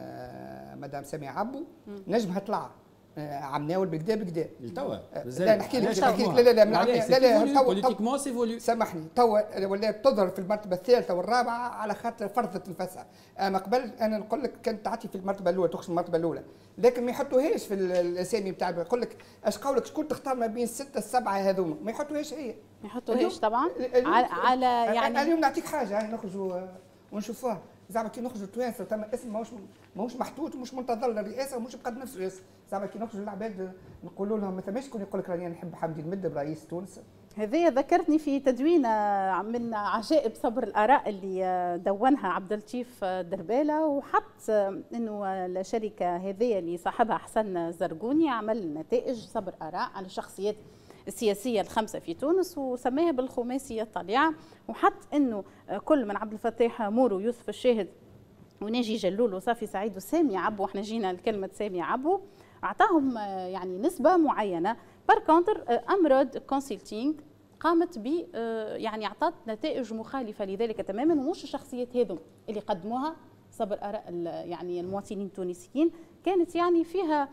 مثلا مدام سامية عبو نجمها طلع عمناول بكدا بكدا توا لا نحكي لك نحكي لك لا لا لا لا لا بوليتيكمون سيفولي سامحني توا ولات تظهر في المرتبه الثالثه والرابعه على خاطر فرضت الفسحه. اما قبل انا نقول لك كانت تعطي في المرتبه الاولى تخش المرتبه الاولى لكن ما يحطوهاش في الاسامي بتاع يقول لك اش قولك شكون تختار ما بين السته السبعه هذوما ما يحطوهاش هي ما يحطوهاش طبعا على يعني اليوم نعطيك حاجه نخرجوا ونشوفوها زعما كي نخرجوا التوانسه تم اسم ماهوش ماهوش محطوط ومش منتظر للرئاسه ومش بقد نفس الرئاسه. زعما كي نخرجوا العباد نقولوا لهم ما ثماش شكون يقول لك راني نحب حمدي المدب رئيس تونس. هذه ذكرتني في تدوين من عجائب صبر الاراء اللي دونها عبد اللطيف درباله وحط انه الشركه هذه اللي صاحبها حسن زرقوني عمل نتائج صبر اراء على الشخصيات السياسية الخمسة في تونس وسماها بالخماسية الطليعة وحط أنه كل من عبد الفتاح مورو ويوسف الشاهد وناجي جلول وصافي سعيد وسامي عبو احنا جينا لكلمة سامي عبو أعطاهم يعني نسبة معينة. بار كونتر أمرود كونسلتينغ قامت ب يعني أعطت نتائج مخالفة لذلك تماما ومش الشخصيات هذم اللي قدموها صبر آراء يعني المواطنين التونسيين كانت يعني فيها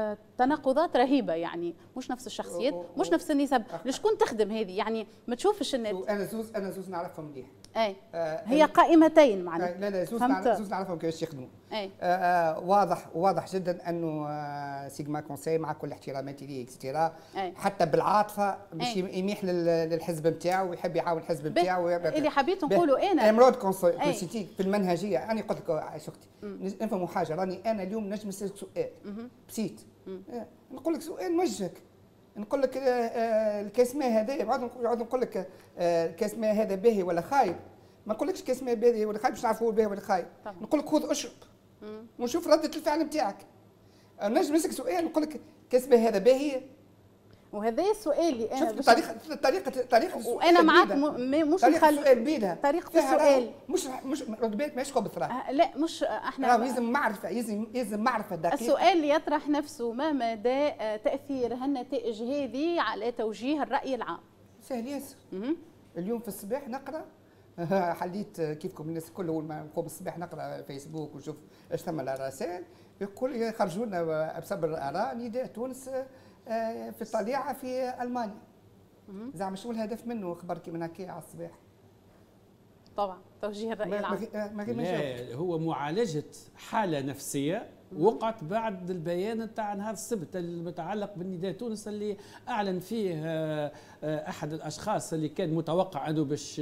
تناقضات رهيبه يعني مش نفس الشخصيات مش نفس النسب. لشكون تخدم هذه يعني ما تشوفش النت. انا زوز انا زوز نعرفهم مليح اي آه هي قائمتين معناها. لا لا زوز نعرف زوز نعرفهم كيفاش يخدموا. اي آه آه واضح واضح جدا انه آه سيجما كونساي مع كل احتراماتي ليه اكسترا حتى بالعاطفه باش يميح للحزب نتاعو ويحب يعاون الحزب نتاعو. اللي حبيت نقولوا انا امرود كونسيتي في المنهجيه. انا قلت لك شختي نفهموا حاجه، راني انا اليوم نجم نسالك سؤال بسيط، نقول لك سؤال موجهك، نقول لك الكاس ماء هذايا نقعد نقول لك الكاس ماء هذا باهي ولا خايب، ما نقولكش كاس ماء باهي ولا خايب باش نعرفوا باهي ولا خايب، نقول لك خذ اشرب ونشوف رده الفعل نتاعك. نجم نسالك سؤال نقول لك كاس ماء هذا باهي، وهذا السؤال اللي انا شفت طريقه طريقه طريقه وانا معاك مش طريقه السؤال بيدها طريقه السؤال مش مش رد بالك ماهيش خبث راه لا مش احنا لازم معرفه لازم لازم معرفه دقيقه. السؤال اللي يطرح نفسه ما مدى تاثير هالنتائج هذه على توجيه الراي العام؟ سهل ياسر. اليوم في الصباح نقرا حليت كيفكم الناس الكل اول ما نقوم الصباح نقرا فيسبوك ونشوف ايش ثم الرسائل يقول يخرجوا لنا بسبب الاراء نداء تونس في الطليعه في المانيا. زعما شنو الهدف منه خبر كي من هكا على الصباح؟ طبعا توجيه الراي العام. ما لا هو معالجه حاله نفسيه وقعت بعد البيان نتاع نهار السبت المتعلق بالنداء تونس اللي اعلن فيه احد الاشخاص اللي كان متوقع انه باش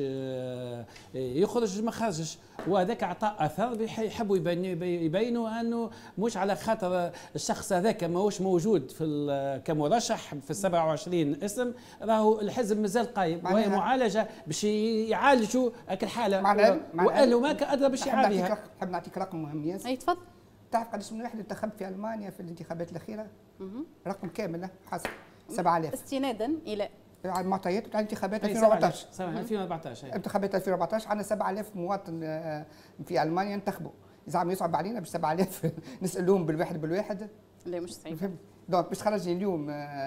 يخرج ما خرجش، وهذاك اعطى اثر يحبوا يبينوا انه مش على خاطر الشخص هذاك ماهوش موجود في كمرشح في السبعة وعشرين اسم، راهو الحزب مازال قايم وهي معالجه باش يعالجوا هاك الحاله وقالوا ما ادرى باش يعالجها. نحب نعطيك رقم مهم ياسر. اي تفضل. تعرف قداش من واحد انتخب في المانيا في الانتخابات الاخيره؟ رقم كامل حسب سبعة آلاف استنادا الى على المعطيات بتاع انتخابات ألفين وأربعطاش. ألفين وأربعطاش انتخابات ألفين وأربعطاش عندنا سبعة آلاف مواطن في المانيا انتخبوا. زعما يصعب علينا باش سبعة آلاف نسالوهم بالواحد بالواحد؟ لا مش صحيح. دونك باش تخرجني اليوم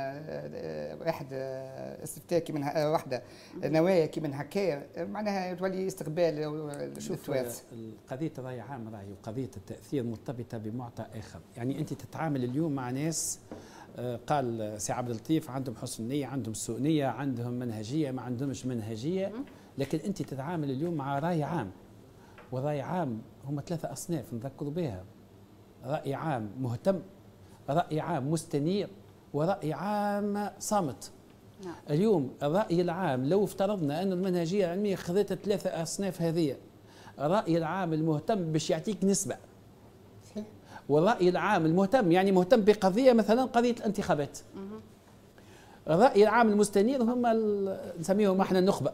واحد استفتاء كي من واحده نوايا كي من هكايا معناها تولي استقبال. شوف قضيه الراي العام راهي وقضيه التاثير مرتبطه بمعطى اخر، يعني انت تتعامل اليوم مع ناس قال سي عبد اللطيف عندهم حسن نيه، عندهم سوء نيه، عندهم منهجيه، ما عندهمش منهجيه، لكن انت تتعامل اليوم مع راي عام، وراي عام هم ثلاثه اصناف نذكروا بها: راي عام مهتم، رأي عام مستنير، ورأي عام صامت. نعم. اليوم الرأي العام لو افترضنا أن المنهجية العلمية خذت الثلاثة أصناف هذه، الرأي العام المهتم باش يعطيك نسبة، والرأي العام المهتم يعني مهتم بقضية مثلا قضية الانتخابات. الرأي العام المستنير هم نسميهم احنا النخبة.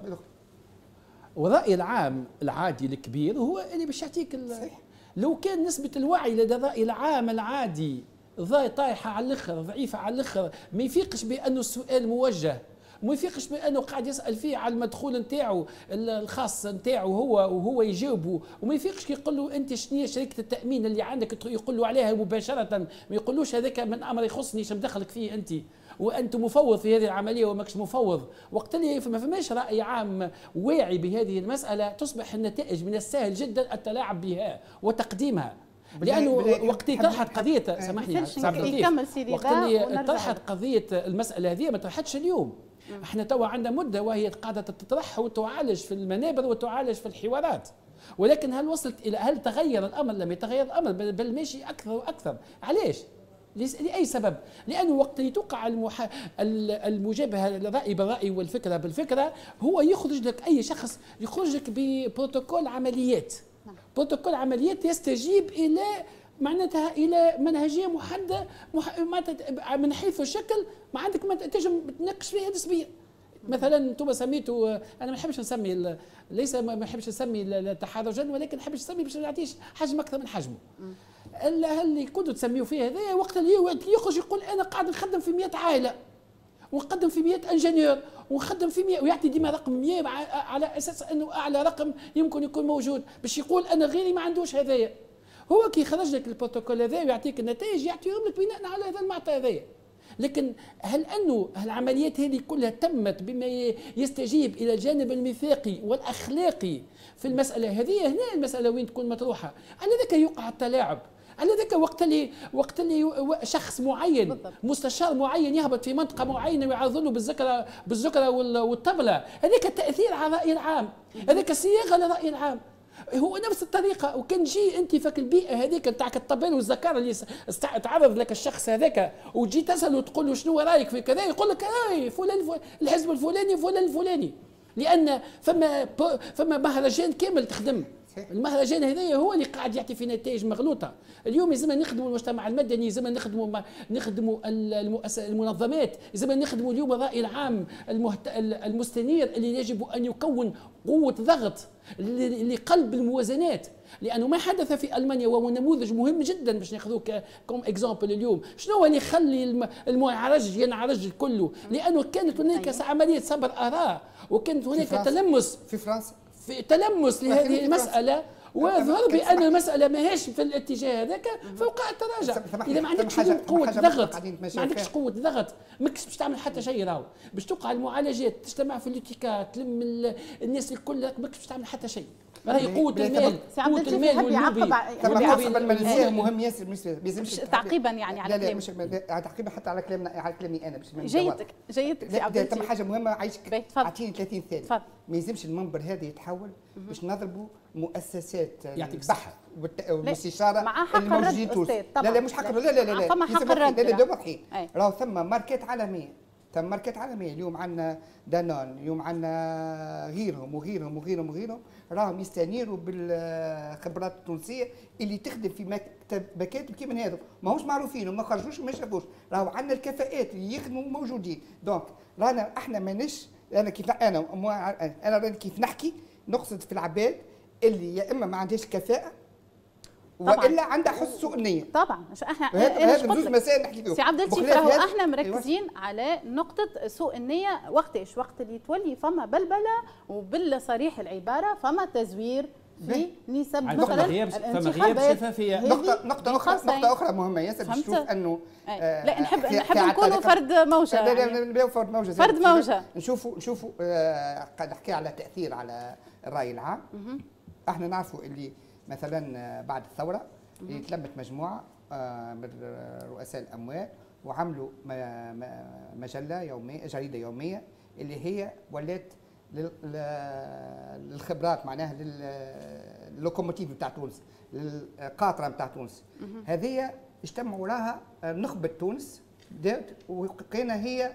والرأي العام العادي الكبير هو اللي باش يعطيك. لو كان نسبة الوعي لدى الرأي العام العادي ضاي طايحه على الاخر، ضعيفه على الاخر، ما يفيقش بانه السؤال موجه، ما يفيقش بانه قاعد يسال فيه على المدخول نتاعو الخاص نتاعو هو وهو يجاوبه، وما يفيقش كي يقول له انت شنو هي شركه التامين اللي عندك يقول له عليها مباشره، ما يقولوش هذاك من امر يخصني ايش مدخلك فيه انت، وانت مفوض في هذه العمليه وماكش مفوض. وقت اللي ما فماش راي عام واعي بهذه المساله تصبح النتائج من السهل جدا التلاعب بها وتقديمها. لانه وقت طرحت قضيه سامحني وقت اللي طرحت قضيه المساله هذه ما طرحتش اليوم، احنا توا عندنا مده وهي قاعده تطرح وتعالج في المنابر وتعالج في الحوارات، ولكن هل وصلت الى هل تغير الامر؟ لم يتغير الامر، بل ماشي اكثر واكثر. علاش؟ لاي سبب؟ لانه وقت اللي توقع المح... المجابهه الراي بالراي والفكره بالفكره هو يخرج لك اي شخص يخرج لك ببروتوكول عمليات. بروتوكول عمليات يستجيب الى معناتها الى منهجيه محدده مح... من حيث الشكل ما عندك ما تنجم تناقش فيها نسبيا. مثلا انتم سميتوا، انا ما نحبش نسمي ال... ليس ما نحبش نسمي تحرجا، ولكن نحبش نسمي باش ما نعطيش حجم اكثر من حجمه. اللي كنتوا تسميوا فيه هذا وقت اللي يخرج يقول انا قاعد نخدم في مئة عائله ونقدم في مئة انجنيور ونخدم في مئة ويعطي ديما رقم مئة على اساس انه اعلى رقم يمكن يكون موجود باش يقول انا غيري ما عندوش هذايا. هو كي خرج لك البروتوكول هذا ويعطيك النتائج يعطيهم لك بناء على هذا المعطى هذايا. لكن هل انه العمليات هذه كلها تمت بما يستجيب الى الجانب الميثاقي والاخلاقي في المساله هذه؟ هنا المساله وين تكون مطروحه، على ذاك يوقع التلاعب، على ذاك وقت اللي وقت اللي شخص معين بالضبط. مستشار معين يهبط في منطقه معينه ويعرضوا له بالذكرى بالذكرى والطبله، هذاك التاثير على الراي العام، هذاك الصياغه للراي العام. هو نفس الطريقه. وكان جي انت فك البيئه هذيك نتاعك الطبل والذكر اللي تعرض لك الشخص هذاك وتجي تسال وتقول له شنو رايك في كذا، يقول لك راي فلان الحزب الفلاني فلان الفلاني، لان فما فما مهرجان كامل تخدم. المهرجان هذايا هو اللي قاعد يعطي في نتائج مغلوطه. اليوم لازم نخدموا المجتمع المدني، لازم نخدموا نخدموا المنظمات، لازم نخدموا اليوم الراي العام المهت... المستنير اللي يجب ان يكون قوه ضغط لقلب الموازنات. لانه ما حدث في المانيا وهو نموذج مهم جدا باش ناخذوه كوم اكزامبل اليوم. شنو هو اللي يخلي المعرج ينعرج كله؟ لانه كانت هناك عمليه صبر اراء، وكانت هناك تلمس في فرنسا في تلمس لهذه المسألة، وظهر بأن المسألة ماهيش في الاتجاه هذاك فوقع التراجع. إذا ما عندكش قوة ضغط، ما عندكش قوة ضغط، ماكش باش تعمل حتى شيء. راهو باش توقع المعالجات، تجتمع في الاتيكات، تلم الناس الكل، ماكش باش تعمل حتى شيء. راهي قوة المال، قوة المال واللوبي. التعقيب الماليزي مهم ياسر، ما يلزمش تعقيبا يعني على كلامك. لا لا مش تعقيبا حتى على كلامنا، على كلامي انا باش جيدك جيد سي عبد اللطيف. ثم حاجه مهمه عايشك، اعطيني ثلاثين ثانيه. تفضل. ما يلزمش المنبر هذا يتحول باش نضربوا مؤسسات البحث والاستشاره الموجودين في تونس. لا لا مش حق الرد، لا لا لا لا ثم حق الرد. لا لا واضحين. راهو ثم ماركات عالميه، ثم ماركات عالميه. اليوم عندنا دانون، اليوم عندنا غيرهم وغيرهم وغيرهم وغيرهم، راهم يستنيروا بالخبرات التونسيه اللي تخدم في مكتب مكاتب كيما هذا، ماهوش معروفين وما خرجوش وما شافوش. راهو عندنا الكفاءات اللي يخدموا موجودين. دونك رانا احنا ماناش، انا كيف انا انا راني كيف نحكي نقصد في العباد اللي يا اما ما عندهاش كفاءه والا عندها حس سوء النيه. طبعا احنا هذا زوج مسائل نحكي فيهم. سي عبد اللطيف، راهو احنا مركزين على نقطه سوء النيه. وقتاش؟ وقت اللي تولي فما بلبله وبالصريح العباره فما تزوير في نسب مثلا الانتخابات. شفافيه. نقطه نقطه اخرى نقطه اخرى مهمه ياسر باش نشوف انه آه لا نحب نحب نكونوا فرد موجه. لا لا نبداو فرد موجه فرد موجه. نشوفوا نشوفوا آه قاعد نحكي على تاثير على الراي العام. احنا نعرفوا اللي مثلا بعد الثوره اللي تلمت مجموعه من رؤساء الاموال وعملوا مجله يوميه، جريده يوميه اللي هي ولات للخبرات، معناها لللوكوموتيف بتاع تونس، للقاطره بتاع تونس. هذه اجتمعوا لها نخبه تونس وكان هي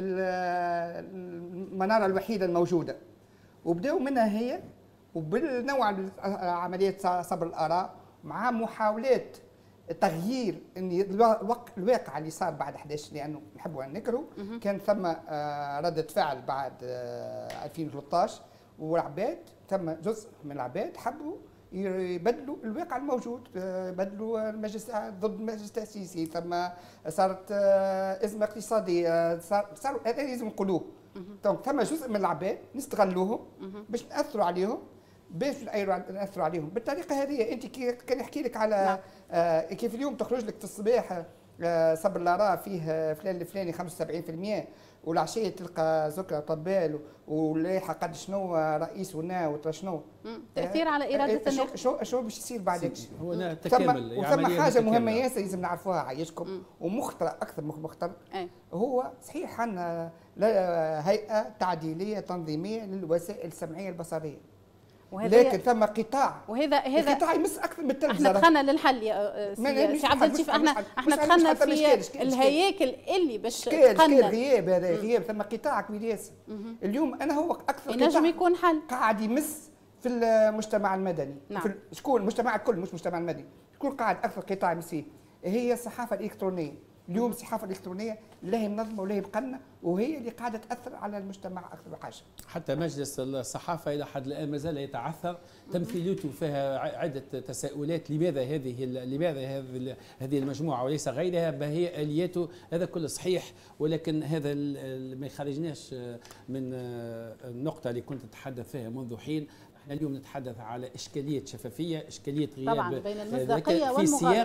المناره الوحيده الموجوده، وبداوا منها هي وبالنوع عمليات صبر الاراء مع محاولات تغيير ان الواقع اللي صار بعد أحد عشر، لانه نحبوا ان نكروا كان ثم رده فعل بعد ألفين وثلاثة عشر، والعباد ثم جزء من العباد حبوا يبدلوا الواقع الموجود، بدلوا المجلس ضد المجلس التاسيسي، ثم صارت ازمه اقتصاديه، صار صار هذا لازم نقولوه. دونك ثم جزء من العباد نستغلوهم باش ناثروا عليهم، باش ناثروا عليهم بالطريقه هذه. انت كان يحكي لك على آه كيف اليوم تخرج لك في الصباح آه صبر الاراء فيه فلان الفلاني خمسة وسبعين بالمئة، والعشيه تلقى ذكرى طبال ولايحه قد شنو رئيس ونا وترى شنو تاثير على اراده الناس. شو شو باش يصير بعد؟ هو تكامل. وثم حاجه مهمه ياسر لازم نعرفوها عايشكم ومخطره اكثر مخطر. هو صحيح عندنا هيئه تعديليه تنظيميه للوسائل السمعيه البصريه، لكن ثم قطاع، وهذا هذا القطاع يمس اكثر من التلفزه. احنا دخلنا للحل يا سي عبد اللطيف، احنا احنا دخلنا في الهياكل اللي باش تقنن غياب. هذا غياب، ثم قطاع كبير ياسر. اليوم انا هو اكثر قطاع ينجم يكون حل قاعد يمس في المجتمع المدني. نعم. في شكون؟ المجتمع الكل مش المجتمع المدني، شكون قاعد اكثر قطاع يمس فيه؟ هي الصحافه الالكترونيه. اليوم الصحافه الالكترونيه لا هي منظمه ولا هي مقننه، وهي اللي قاعده تاثر على المجتمع اكثر حاجه. حتى مجلس الصحافه الى حد الان مازال يتعثر، تمثيليته فيها عده تساؤلات. لماذا هذه لماذا هذه هذه المجموعه وليس غيرها؟ ما هي الياته؟ هذا كله صحيح، ولكن هذا ما يخرجناش من النقطه اللي كنت اتحدث فيها منذ حين. احنا اليوم نتحدث على اشكاليه شفافيه، اشكاليه غياب طبعا بين المصداقيه والمغالطه. في سياق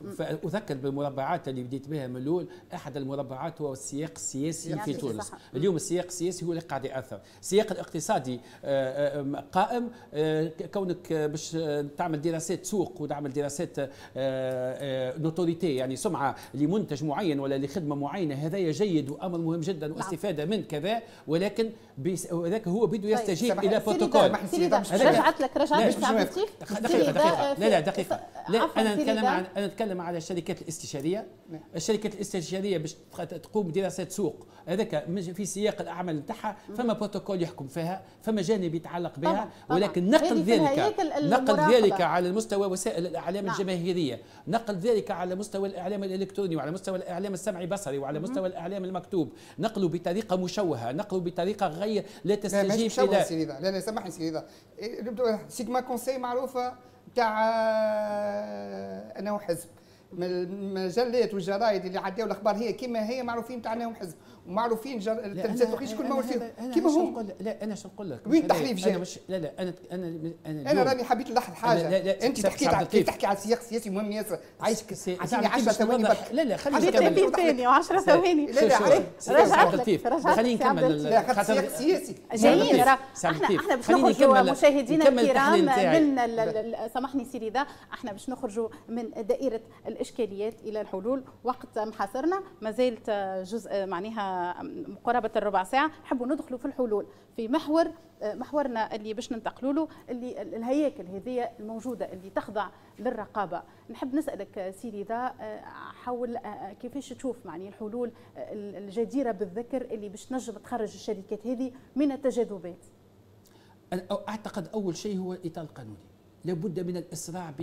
فاذكر بالمربعات اللي بديت بها من الاول، احد المربعات هو السياق السياسي يعني في تونس. صح. اليوم السياق السياسي هو اللي قاعد ياثر، السياق الاقتصادي قائم، كونك باش تعمل دراسات سوق وتعمل دراسات نوتوريتي يعني سمعه لمنتج معين ولا لخدمه معينه، هذا جيد وامر مهم جدا واستفاده من كذا، ولكن هذاك هو بده يستجيب الى بروتوكول. رجعت لك رجعت دقيقه دقيقه لا لا دقيقه لا انا نتكلم عن انا نتكلم على الشركات الاستشاريه. الشركات الاستشاريه باش تقوم بدراسات سوق، هذاك في سياق الاعمال نتاعها فما بروتوكول يحكم فيها، فما جانب يتعلق بها. طبعا. ولكن نقل ذلك نقل ذلك على مستوى وسائل الاعلام نعم. الجماهيريه، نقل ذلك على مستوى الاعلام الالكتروني وعلى مستوى الاعلام السمعي بصري وعلى مستوى الاعلام المكتوب، نقله بطريقه مشوهه، نقله بطريقه غير لا تستجيب الى. لا لا سامحني سيدي، سيجما كونسي معروفه تاع انه حزب، من المجلات والجرايد اللي عداوا الاخبار هي كما هي معروفين تاع انهم حزب، ومعروفين التلفزيونات شكون معروفين كيما هم. لا انا شو نقول لك وين تحريف جاي؟ لا لا انا انا انا, أنا راني حبيت نلاحظ حاجه. لا لا انت تحكي كيف تحكي على السياق السياسي مهم ياسر، عايشك عطيني عشرة ثواني برك. لا لا خليني نكمل ثاني وعشرة ثواني. لا لا رجعت لك خليني نكمل. لا خاطر السياق السياسي جميل. احنا احنا باش نخرجوا مشاهدينا الكرام من سامحني سيدي ذا، احنا باش نخرجوا من دائره الاشكاليات الى الحلول، وقت محاصرنا ما زالت جزء معناها قرابه الربع ساعه، نحبوا ندخلوا في الحلول في محور محورنا اللي باش ننتقلوا له، اللي الهياكل هذه الموجوده اللي تخضع للرقابه. نحب نسالك سيدي ذا حول كيفاش تشوف معني الحلول الجديره بالذكر اللي باش تنجم تخرج الشركات هذه من التجاذبات. انا اعتقد اول شيء هو الاطار القانوني، لابد من الاسراع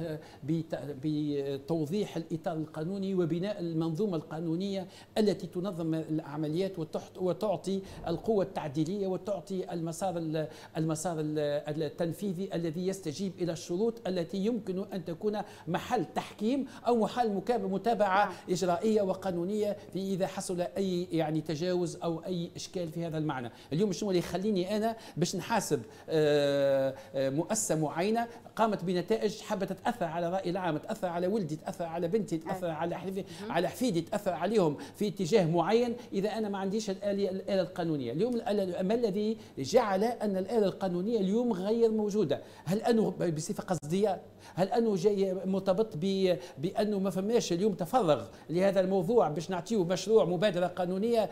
بتوضيح الاطار القانوني وبناء المنظومه القانونيه التي تنظم العمليات وتعطي القوه التعديليه وتعطي المسار المسار التنفيذي الذي يستجيب الى الشروط التي يمكن ان تكون محل تحكيم او محل متابعه اجرائيه وقانونيه في اذا حصل اي يعني تجاوز او اي اشكال في هذا المعنى. اليوم شنو اللي يخليني انا باش نحاسب مؤسسه معينه قامت بنتائج حابه تاثر على الراي العام، تاثر على ولدي، تاثر على بنتي، تاثر على حفيدي على حفيدي، تاثر عليهم في اتجاه معين، اذا انا ما عنديش الاله الاله القانونيه. اليوم ما الذي جعل ان الاله القانونيه اليوم غير موجوده؟ هل انه بصفه قصديه؟ هل انه جاي مرتبط بانه ما فماش اليوم تفرغ لهذا الموضوع باش نعطيه مشروع مبادره قانونيه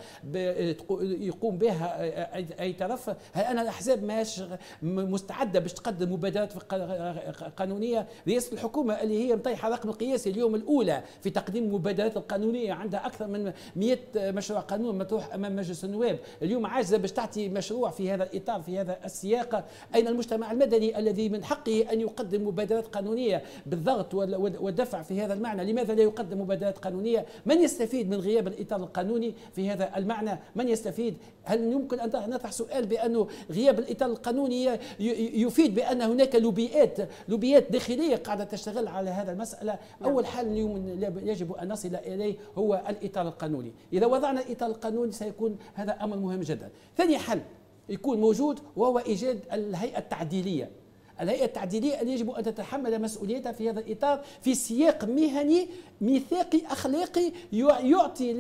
يقوم بها اي طرف؟ هل انا الاحزاب ماش مستعده باش تقدم مبادرات قانونيه؟ رئاسه الحكومه اللي هي مطيحه رقم القياسي اليوم الاولى في تقديم المبادرات القانونيه، عندها اكثر من مئة مشروع قانون مطروح امام مجلس النواب، اليوم عاجزه باش تعطي مشروع في هذا الاطار في هذا السياق. اين المجتمع المدني الذي من حقه ان يقدم مبادرات قانونيه بالضغط والدفع في هذا المعنى؟ لماذا لا يقدم مبادرات قانونيه؟ من يستفيد من غياب الاطار القانوني في هذا المعنى؟ من يستفيد؟ هل يمكن ان نطرح سؤال بانه غياب الاطار القانوني يفيد بان هناك لوبيات لوبيات داخليه قاعده تشتغل على هذا المساله؟ اول حل اليوم يجب ان نصل اليه هو الاطار القانوني. اذا وضعنا الاطار القانوني سيكون هذا امر مهم جدا. ثاني حل يكون موجود وهو ايجاد الهيئه التعديليه. الهيئة التعديلية اللي يجب أن تتحمل مسؤوليتها في هذا الإطار في سياق مهني ميثاقي أخلاقي يعطي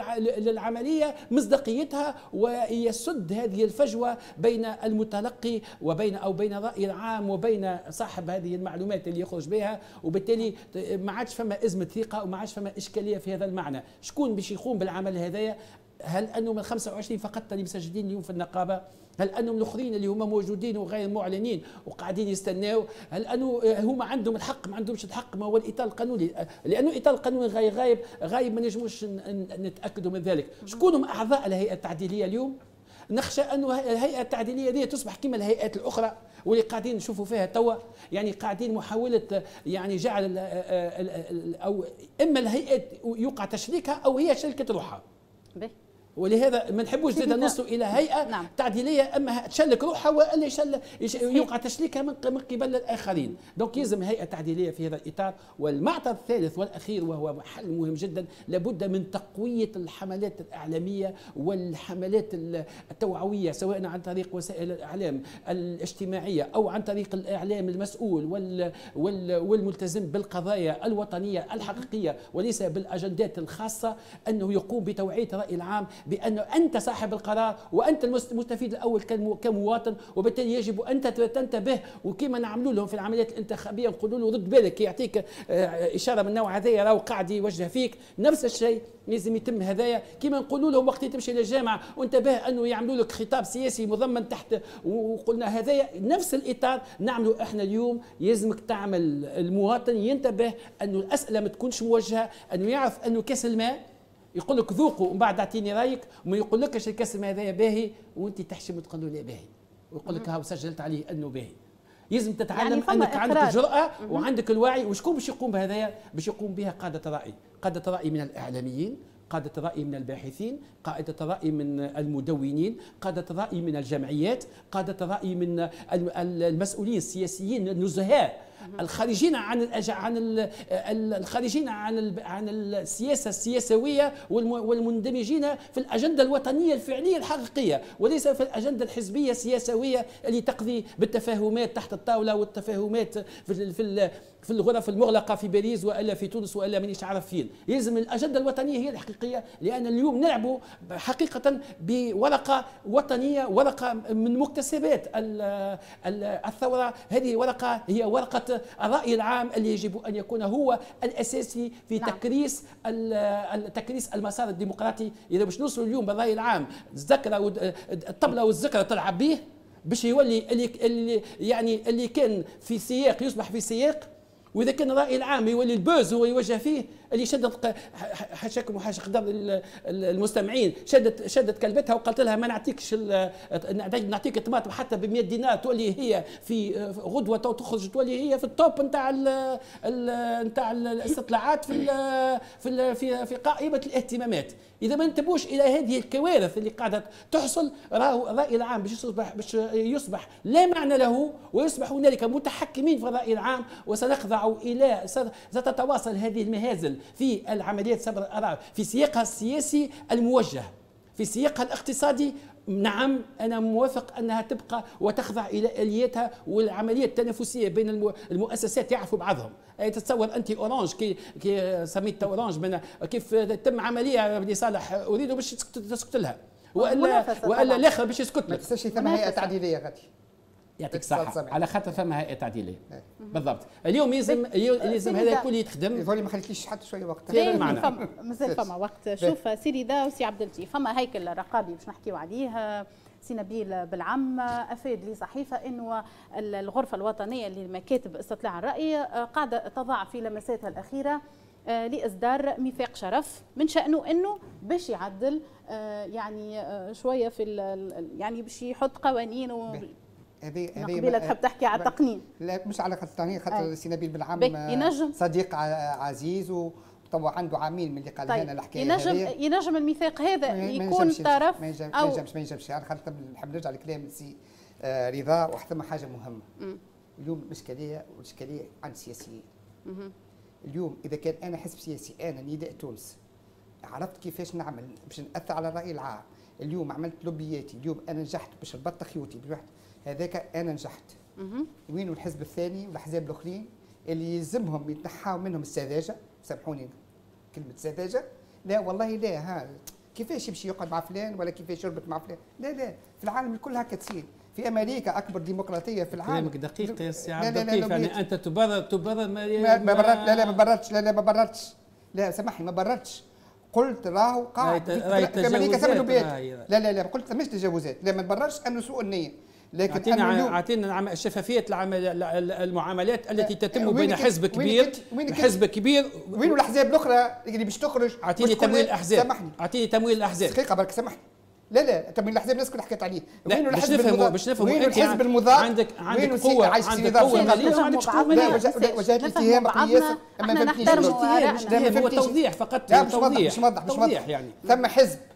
للعملية مصداقيتها ويسد هذه الفجوة بين المتلقي وبين أو بين الرأي العام وبين صاحب هذه المعلومات اللي يخرج بها، وبالتالي ما عادش فما أزمة ثقة وما عادش فما إشكالية في هذا المعنى. شكون باش يقوم بالعمل هذايا؟ هل أنه من خمسة وعشرين فقط اللي مسجلين اليوم في النقابة؟ هل أنهم الآخرين اللي هما موجودين وغير معلنين وقاعدين يستناو؟ هل أنه هما عندهم الحق ما عندهمش الحق؟ ما هو الإطار القانوني، لأنه الإطار القانوني غايب غايب غايب ما نجموش نتأكدوا من ذلك. شكون هم أعضاء الهيئة التعديلية اليوم؟ نخشى أنه الهيئة التعديلية دي تصبح كما الهيئات الأخرى واللي قاعدين نشوفوا فيها توا، يعني قاعدين محاولة يعني جعل أو إما الهيئات يقع تشريكها أو هي شركة روحها. ولهذا ما نحبوش زيد نوصلوا الى هيئه نعم. تعديليه اما تشلك روحها والا يشل يوقع تشليكها من من قبل الاخرين. دونك يلزم هيئه تعديليه في هذا الاطار. والمعطى الثالث والاخير وهو محل مهم جدا، لابد من تقويه الحملات الاعلاميه والحملات التوعويه سواء عن طريق وسائل الاعلام الاجتماعيه او عن طريق الاعلام المسؤول وال وال والملتزم بالقضايا الوطنيه الحقيقيه وليس بالاجندات الخاصه، انه يقوم بتوعيه الراي العام بانه انت صاحب القرار وانت المستفيد الاول كمواطن، وبالتالي يجب ان تنتبه. وكما نعملوا لهم في العمليات الانتخابيه نقولوا له رد بالك، يعطيك اشاره من النوع هذايا راهو قاعد يوجه فيك، نفس الشيء لازم يتم هذايا. كما نقولوا لهم وقت تمشي للجامعه وانتبه انه يعملوا لك خطاب سياسي مضمن تحت، وقلنا هذايا نفس الاطار نعملوا احنا اليوم. يلزمك تعمل المواطن ينتبه انه الاسئله ما تكونش موجهه، انه يعرف انه كاس الماء يقول لك ذوقوا ومن بعد اعطيني رايك، وما يقولكش الكاس الماء هذايا باهي وانت تحشم وتقول له لا باهي، ويقول لك هاو سجلت عليه انه باهي. لازم تتعلم يعني انك عندك الجرأة وعندك الوعي. وشكون باش يقوم بهذايا؟ باش يقوم بها قادة الرأي، قادة الرأي من الإعلاميين، قادة الرأي من الباحثين، قادة الرأي من المدونين، قادة الرأي من الجمعيات، قادة الرأي من المسؤولين السياسيين النزهاء الخارجين عن عن الخارجين عن عن السياسه السياسويه والمندمجين في الاجنده الوطنيه الفعليه الحقيقيه، وليس في الاجنده الحزبيه السياسويه اللي تقضي بالتفاهمات تحت الطاوله والتفاهمات في في في الغرف المغلقه في باريس والا في تونس والا مانيش عارف فين. يلزم الاجنده الوطنيه هي الحقيقيه، لان اليوم نلعبوا حقيقه بورقه وطنيه، ورقه من مكتسبات الثوره. هذه ورقه هي ورقه الرأي العام اللي يجب أن يكون هو الأساسي في نعم. تكريس تكريس المسار الديمقراطي. إذا باش نوصلوا اليوم بالرأي العام الذكرى الطبلة والذكرى تلعب به باش يولي اللي, اللي يعني اللي كان في سياق يصبح في سياق، واذا كان الراي العام يولي البوز هو يوجه فيه. اللي شدت حاشاكم وحاشا قدر المستمعين شدت شدت كلبتها وقالت لها ما نعطيكش نعطيك الطماطم حتى ب مئة دينار، تولي هي في غدوه تخرج تولي هي في التوب نتاع نتاع الاستطلاعات في في في في قائمه الاهتمامات. اذا ما انتبهوش الى هذه الكوارث اللي قاعده تحصل، راهو الراي العام باش يصبح باش يصبح لا معنى له، ويصبح هنالك متحكمين في الراي العام، وسنخضع الى ستتواصل هذه المهازل في العمليات صبر الآراء في سياقها السياسي الموجه، في سياقها الاقتصادي. نعم أنا موافق أنها تبقى وتخضع إلى آلياتها والعملية التنافسية بين المؤسسات يعرفوا بعضهم. تتصور أنت أورانج كي كي سميت أورانج من كيف تم عملية لصالح أريد باش تسكت لها، والا والا الاخر باش يسكت لك. ما تنساش ثم هيئة تعديلية غادي. يعطيك الصحة على خاطر فما هيئة تعديلية بالضبط. اليوم يلزم يلزم هذا الكل يتخدم. يظهر ما خليتليش حتى شوية وقت. فما مازال فما وقت. شوف سيدي دا وسي عبد اللطيف، فما هيكل رقابي باش نحكيو عليه. سي نبيل بالعم افاد لي صحيفه انه الغرفه الوطنيه لمكاتب استطلاع الراي قاعده تضع في لمساتها الاخيره لاصدار ميثاق شرف من شانه انه باش يعدل يعني شويه في يعني باش يحط قوانين و هذه هذه قبيله تحب تحكي على التقنين. لا مش على خاطر التقنين، خاطر سي نبيل بالعم ينجم صديق عزيز وطبعا عنده عامين من اللي قال طيب. لنا الحكايه ينجم هذه. ينجم الميثاق هذا يكون طرف ما ينجمش ما ينجمش ما ينجمش يعني خاطر نحب نرجع لكلام سي آه رضا. وثم حاجه مهمه م. اليوم الاشكاليه والاشكاليه عند السياسيين. اليوم اذا كان انا حزب سياسي، انا نداء تونس، عرفت كيفاش نعمل باش ناثر على الراي العام، اليوم عملت لوبياتي، اليوم انا نجحت باش نبطل خيوطي بواحد هذاك انا نجحت. وين الحزب الثاني والاحزاب الاخرين اللي يلزمهم يتنحاو منهم السذاجه، سامحوني كلمه سذاجه، لا والله لا، ها كيفاش يمشي يقعد مع فلان ولا كيفاش يربط مع فلان، لا لا في العالم الكل هكا تصير. في امريكا اكبر ديمقراطيه في العالم. كلامك دقيق يا سي عبد اللطيف، يعني انت تبرر تبرر ما ما بررت لا لا ما بررتش لا لا ما بررتش لا سامحني ما بررتش. قلت راهو قاعد في امريكا ثمان لوبيات. لا لا لا قلت مش تجاوزات، لا ما نبررش انه سوء النية، لكن اعطينا اعطينا شفافيه المعاملات التي تتم بين حزب كبير حزب كبير. وين الاحزاب الاخرى اللي باش تخرج؟ اعطيني تمويل الاحزاب، سامحني اعطيني تمويل الاحزاب دقيقه برك سامحني. لا لا تمويل الاحزاب الناس كلها حكيت عليه. وين باش نفهموا باش نفهموا وين الحزب المضاد؟ عندك عندك قوه عندك قوه ماليه وعندك قوه ماليه. وجهات الاتهام قياسه اما ما فهمتنيش. هو توضيح فقط، لا مش توضيح مش موضح مش موضح يعني. ثم حزب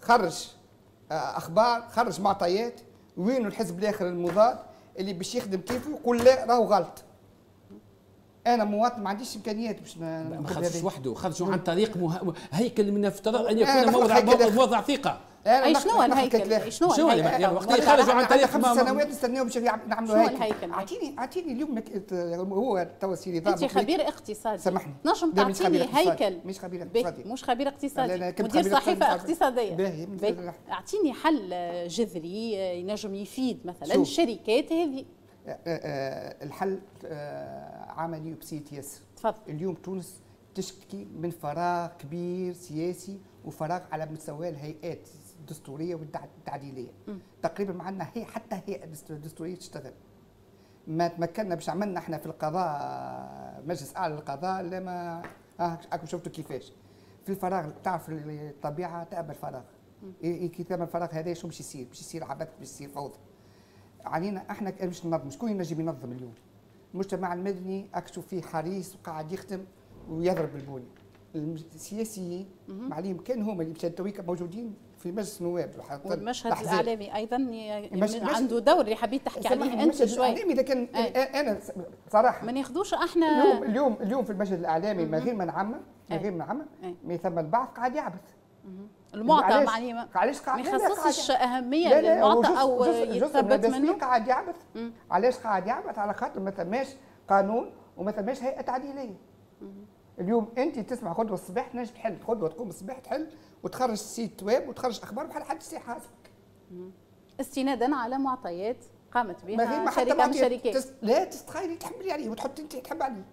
خرج اخبار، خرج معطيات، وينه الحزب الاخر المضاد اللي باش يخدم كيفه يقول لا راهو غلط. انا مواطن ما عنديش امكانيات باش ما خرجش وحده، خرجوا عن طريق مه... هيكل من المفترض ان يكون موضع موضع ثقه. اي شنو الهيكل؟ شنو الهيكل؟ وقت اللي خرجوا عن طريق خمس سنوات نستناو باش نعملوا هيكل. الهيكل؟ اعطيني اعطيني اليوم هو تو سيري انت خبير اقتصادي، سامحني نجم تعطيني هيكل؟ مش خبير اقتصادي، مش خبير اقتصادي، مدير صحيفه اقتصاديه. اعطيني حل جذري ينجم يفيد مثلا الشركات هذه. الحل عملي وبسيط ياسر. تفضل. اليوم تونس تشتكي من فراغ كبير سياسي وفراغ على مستوى الهيئات الدستوريه والتعديليه. تقريبا ما عندنا هي حتى هيئه دستوريه تشتغل. ما تمكنا باش عملنا احنا في القضاء مجلس اعلى للقضاء لما راكم شفتوا كيفاش. في الفراغ تعرف الطبيعه تقبل فراغ. كي ثم الفراغ هذا شو باش يصير؟ باش يصير عبث، باش يصير فوضى. علينا احنا باش ننظم، شكون ينجم ينظم اليوم؟ المجتمع المدني اكشو فيه حريص وقاعد يخدم ويضرب البني. السياسيين معليهم كان هما اللي تويكا موجودين في مجلس النواب. والمشهد الاعلامي ايضا عنده دور اللي حبيت تحكي عليه انت شوي. الاعلامي اذا كان انا صراحه ما ناخذوش احنا اليوم اليوم اليوم في المشهد الاعلامي من غير ما نعمم من غير ما نعمم ما ثم البعض قاعد يعبث. المعطى معني علاش قاعد ما يخصصش اهميه للمعطى او يتثبت منه. قاعد يعبث. علاش قاعد يعبث؟ على خاطر ما ثماش قانون وما ثماش هيئه تعديليه. اليوم انت تسمع غدوه الصباح تنجم تحل، غدوه تقوم الصباح تحل وتخرج سيت ويب وتخرج اخبار بحال حد يحاسبك. استنادا على معطيات قامت بها شركه من الشركات. تس... لا تستخيلي تحملي عليه وتحط انت تحب عليه.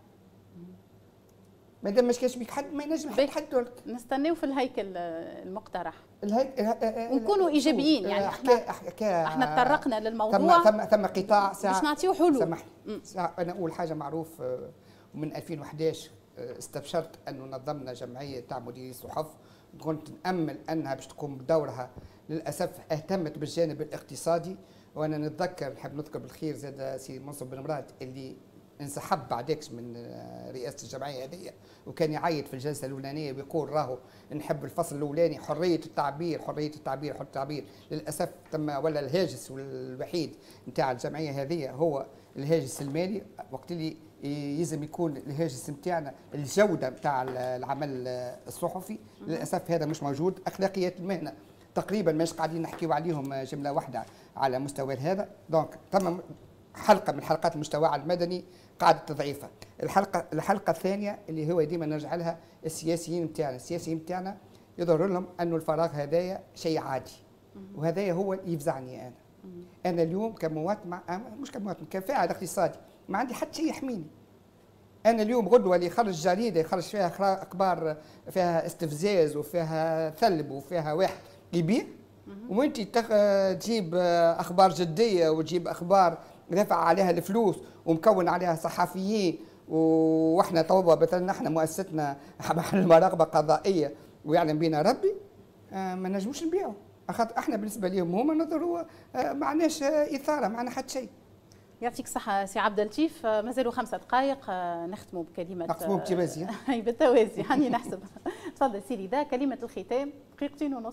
ما دام ما كاش بيك حد ما ينجم حد يحدولك. نستناو في الهيكل المقترح. الهيكل ونكونوا ايجابيين يعني احنا حكا احنا تطرقنا للموضوع. ثم ثم قطاع ساعه باش نعطيو حلول. سامحني انا اول حاجه معروف من ألفين وأحد عشر استبشرت انه نظمنا جمعيه تاع مديري الصحف، كنت نامل انها باش تقوم بدورها. للاسف اهتمت بالجانب الاقتصادي، وانا نتذكر نحب نذكر بالخير زاد سي منصف بن مراد اللي انسحب بعدكش من رئاسه الجمعيه هذه، وكان يعيط في الجلسه الاولانيه ويقول راهو نحب الفصل الاولاني حريه التعبير حريه التعبير حريه التعبير. للاسف تم ولا الهاجس الوحيد نتاع الجمعيه هذه هو الهاجس المالي، وقت اللي يلزم يكون الهاجس نتاعنا الجوده نتاع العمل الصحفي. للاسف هذا مش موجود. اخلاقيات المهنه تقريبا مش قاعدين نحكيو عليهم جمله واحده على مستوى هذا. دونك تم حلقه من حلقات المجتمع المدني قاعده تضعيفها. الحلقه الحلقه الثانيه اللي هو ديما نرجع لها السياسيين نتاعنا، السياسيين نتاعنا يظهر لهم انه الفراغ هذايا شيء عادي، وهذايا هو اللي يفزعني انا. انا اليوم كمواطن مش كمواطن كفاعل اقتصادي ما عندي حتى شيء يحميني. انا اليوم غدوه اللي يخرج جريده يخرج فيها اخبار فيها استفزاز وفيها ثلب وفيها واحد يبيع، وانت تجيب اخبار جديه وتجيب اخبار دافع عليها الفلوس ومكون عليها صحفيين، واحنا توا مثلا احنا مؤسستنا المراقبه القضائيه ويعلم بنا ربي ما نجموش نبيعوا. خاطر احنا بالنسبه لهم هما نظروا ما عندناش اثاره، ما عندنا حتى شيء. يعطيك الصحة سي عبد اللطيف، مازالوا خمسة دقائق نختموا بكلمة نختموا بالتوازي. اي بالتوازي هاني نحسب. تفضل سيدي، ده كلمة الختام دقيقتين ونص.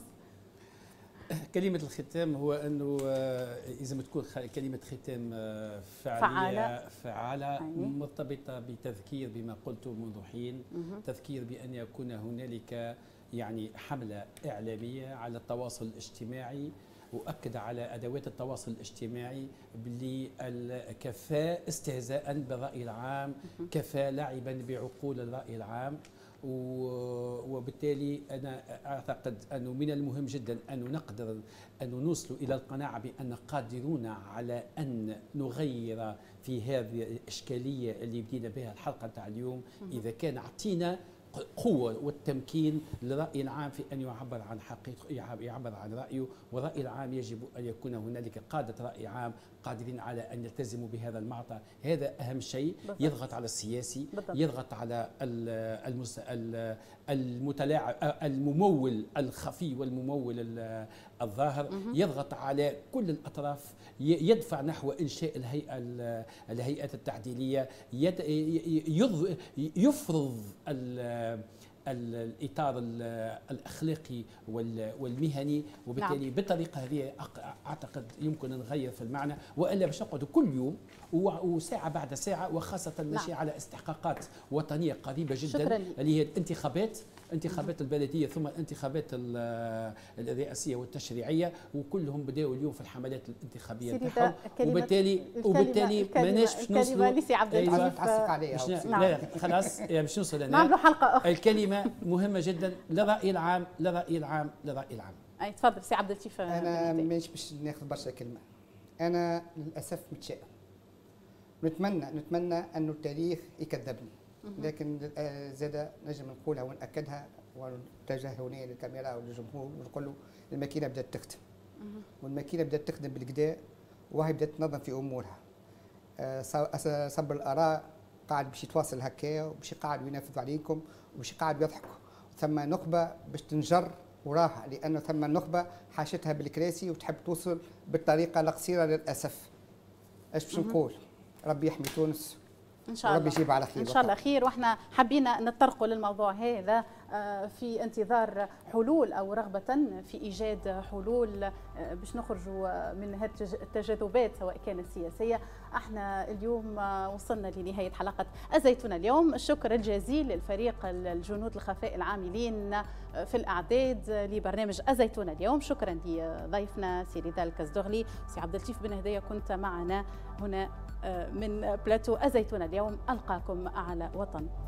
كلمة الختام هو أنه لازم تكون كلمة ختام فعالية فعالة مرتبطة بتذكير بما قلت منذ حين، تذكير بأن يكون هنالك يعني حملة إعلامية على التواصل الاجتماعي، وأكد على أدوات التواصل الاجتماعي باللي الكفاء استهزاء بالرأي العام، كفاء لعبا بعقول الرأي العام. وبالتالي أنا أعتقد أنه من المهم جدا أن نقدر أن نوصل إلى القناعة بأن قادرون على أن نغير في هذه الإشكالية اللي بدينا بها الحلقة تاع اليوم، إذا كان عطينا قوة والتمكين للرأي العام في أن يعبر عن حقيقة يعبر عن رأيه. والرأي العام يجب أن يكون هنالك قادة رأي عام قادرين على أن يلتزموا بهذا المعطى. هذا أهم شيء. يضغط على السياسي، يضغط على المتلاعب الممول الخفي والممول الظاهر، يضغط على كل الأطراف، يدفع نحو إنشاء الهيئة الهيئات التعديلية، يفرض الاطار الاخلاقي والمهني، وبالتالي نعم. بالطريقه هذه اعتقد يمكن ان نغير في المعنى، والا باش نقعدوا كل يوم وساعه بعد ساعه، وخاصه ماشي نعم. على استحقاقات وطنيه قريبه جدا اللي هي الانتخابات انتخابات البلديه ثم الانتخابات الرئاسيه والتشريعيه، وكلهم بداوا اليوم في الحملات الانتخابيه نتاعهم، وبالتالي وبالتالي ماناش باش نوصلوا لسي عبد اللطيف تعصق عليها. لا لا خلاص باش نوصل انا نعملوا حلقه اخرى. الكلمه مهمه جدا للراي العام للراي العام للراي العام. اي تفضل سي عبد اللطيف. انا مانيش باش ناخذ برشا كلمه، انا للاسف متشائم، نتمنى نتمنى انه التاريخ يكذبني، لكن زاد نجم نقولها ونأكدها ونتجه هنا للكاميرا وللجمهور ونقول له الماكينه بدات تخدم، والماكينه بدات تخدم بالكدا وهي بدات تنظم في امورها. صبر الاراء قاعد باش يتواصل هكا وباش قاعد ينفذ عليكم وباش قاعد يضحكوا، ثم نخبه باش تنجر وراها، لانه ثم نخبه حاشتها بالكراسي وتحب توصل بالطريقه القصيره للاسف. ايش باش نقول؟ ربي يحمي تونس ان شاء الله، ربي يجيب على خير ان شاء الله خير. واحنا حبينا نتطرقوا للموضوع هذا في انتظار حلول او رغبه في ايجاد حلول باش نخرجوا من هذه التجاذبات سواء كانت سياسيه. احنا اليوم وصلنا لنهايه حلقه الزيتونه اليوم. الشكر الجزيل للفريق الجنود الخفاء العاملين في الاعداد لبرنامج الزيتونه اليوم. شكرا لضيفنا سي رضا الكزدغلي، سي عبد اللطيف بن هديه، كنت معنا هنا من بلاتو الزيتونه اليوم. القاكم على وطن.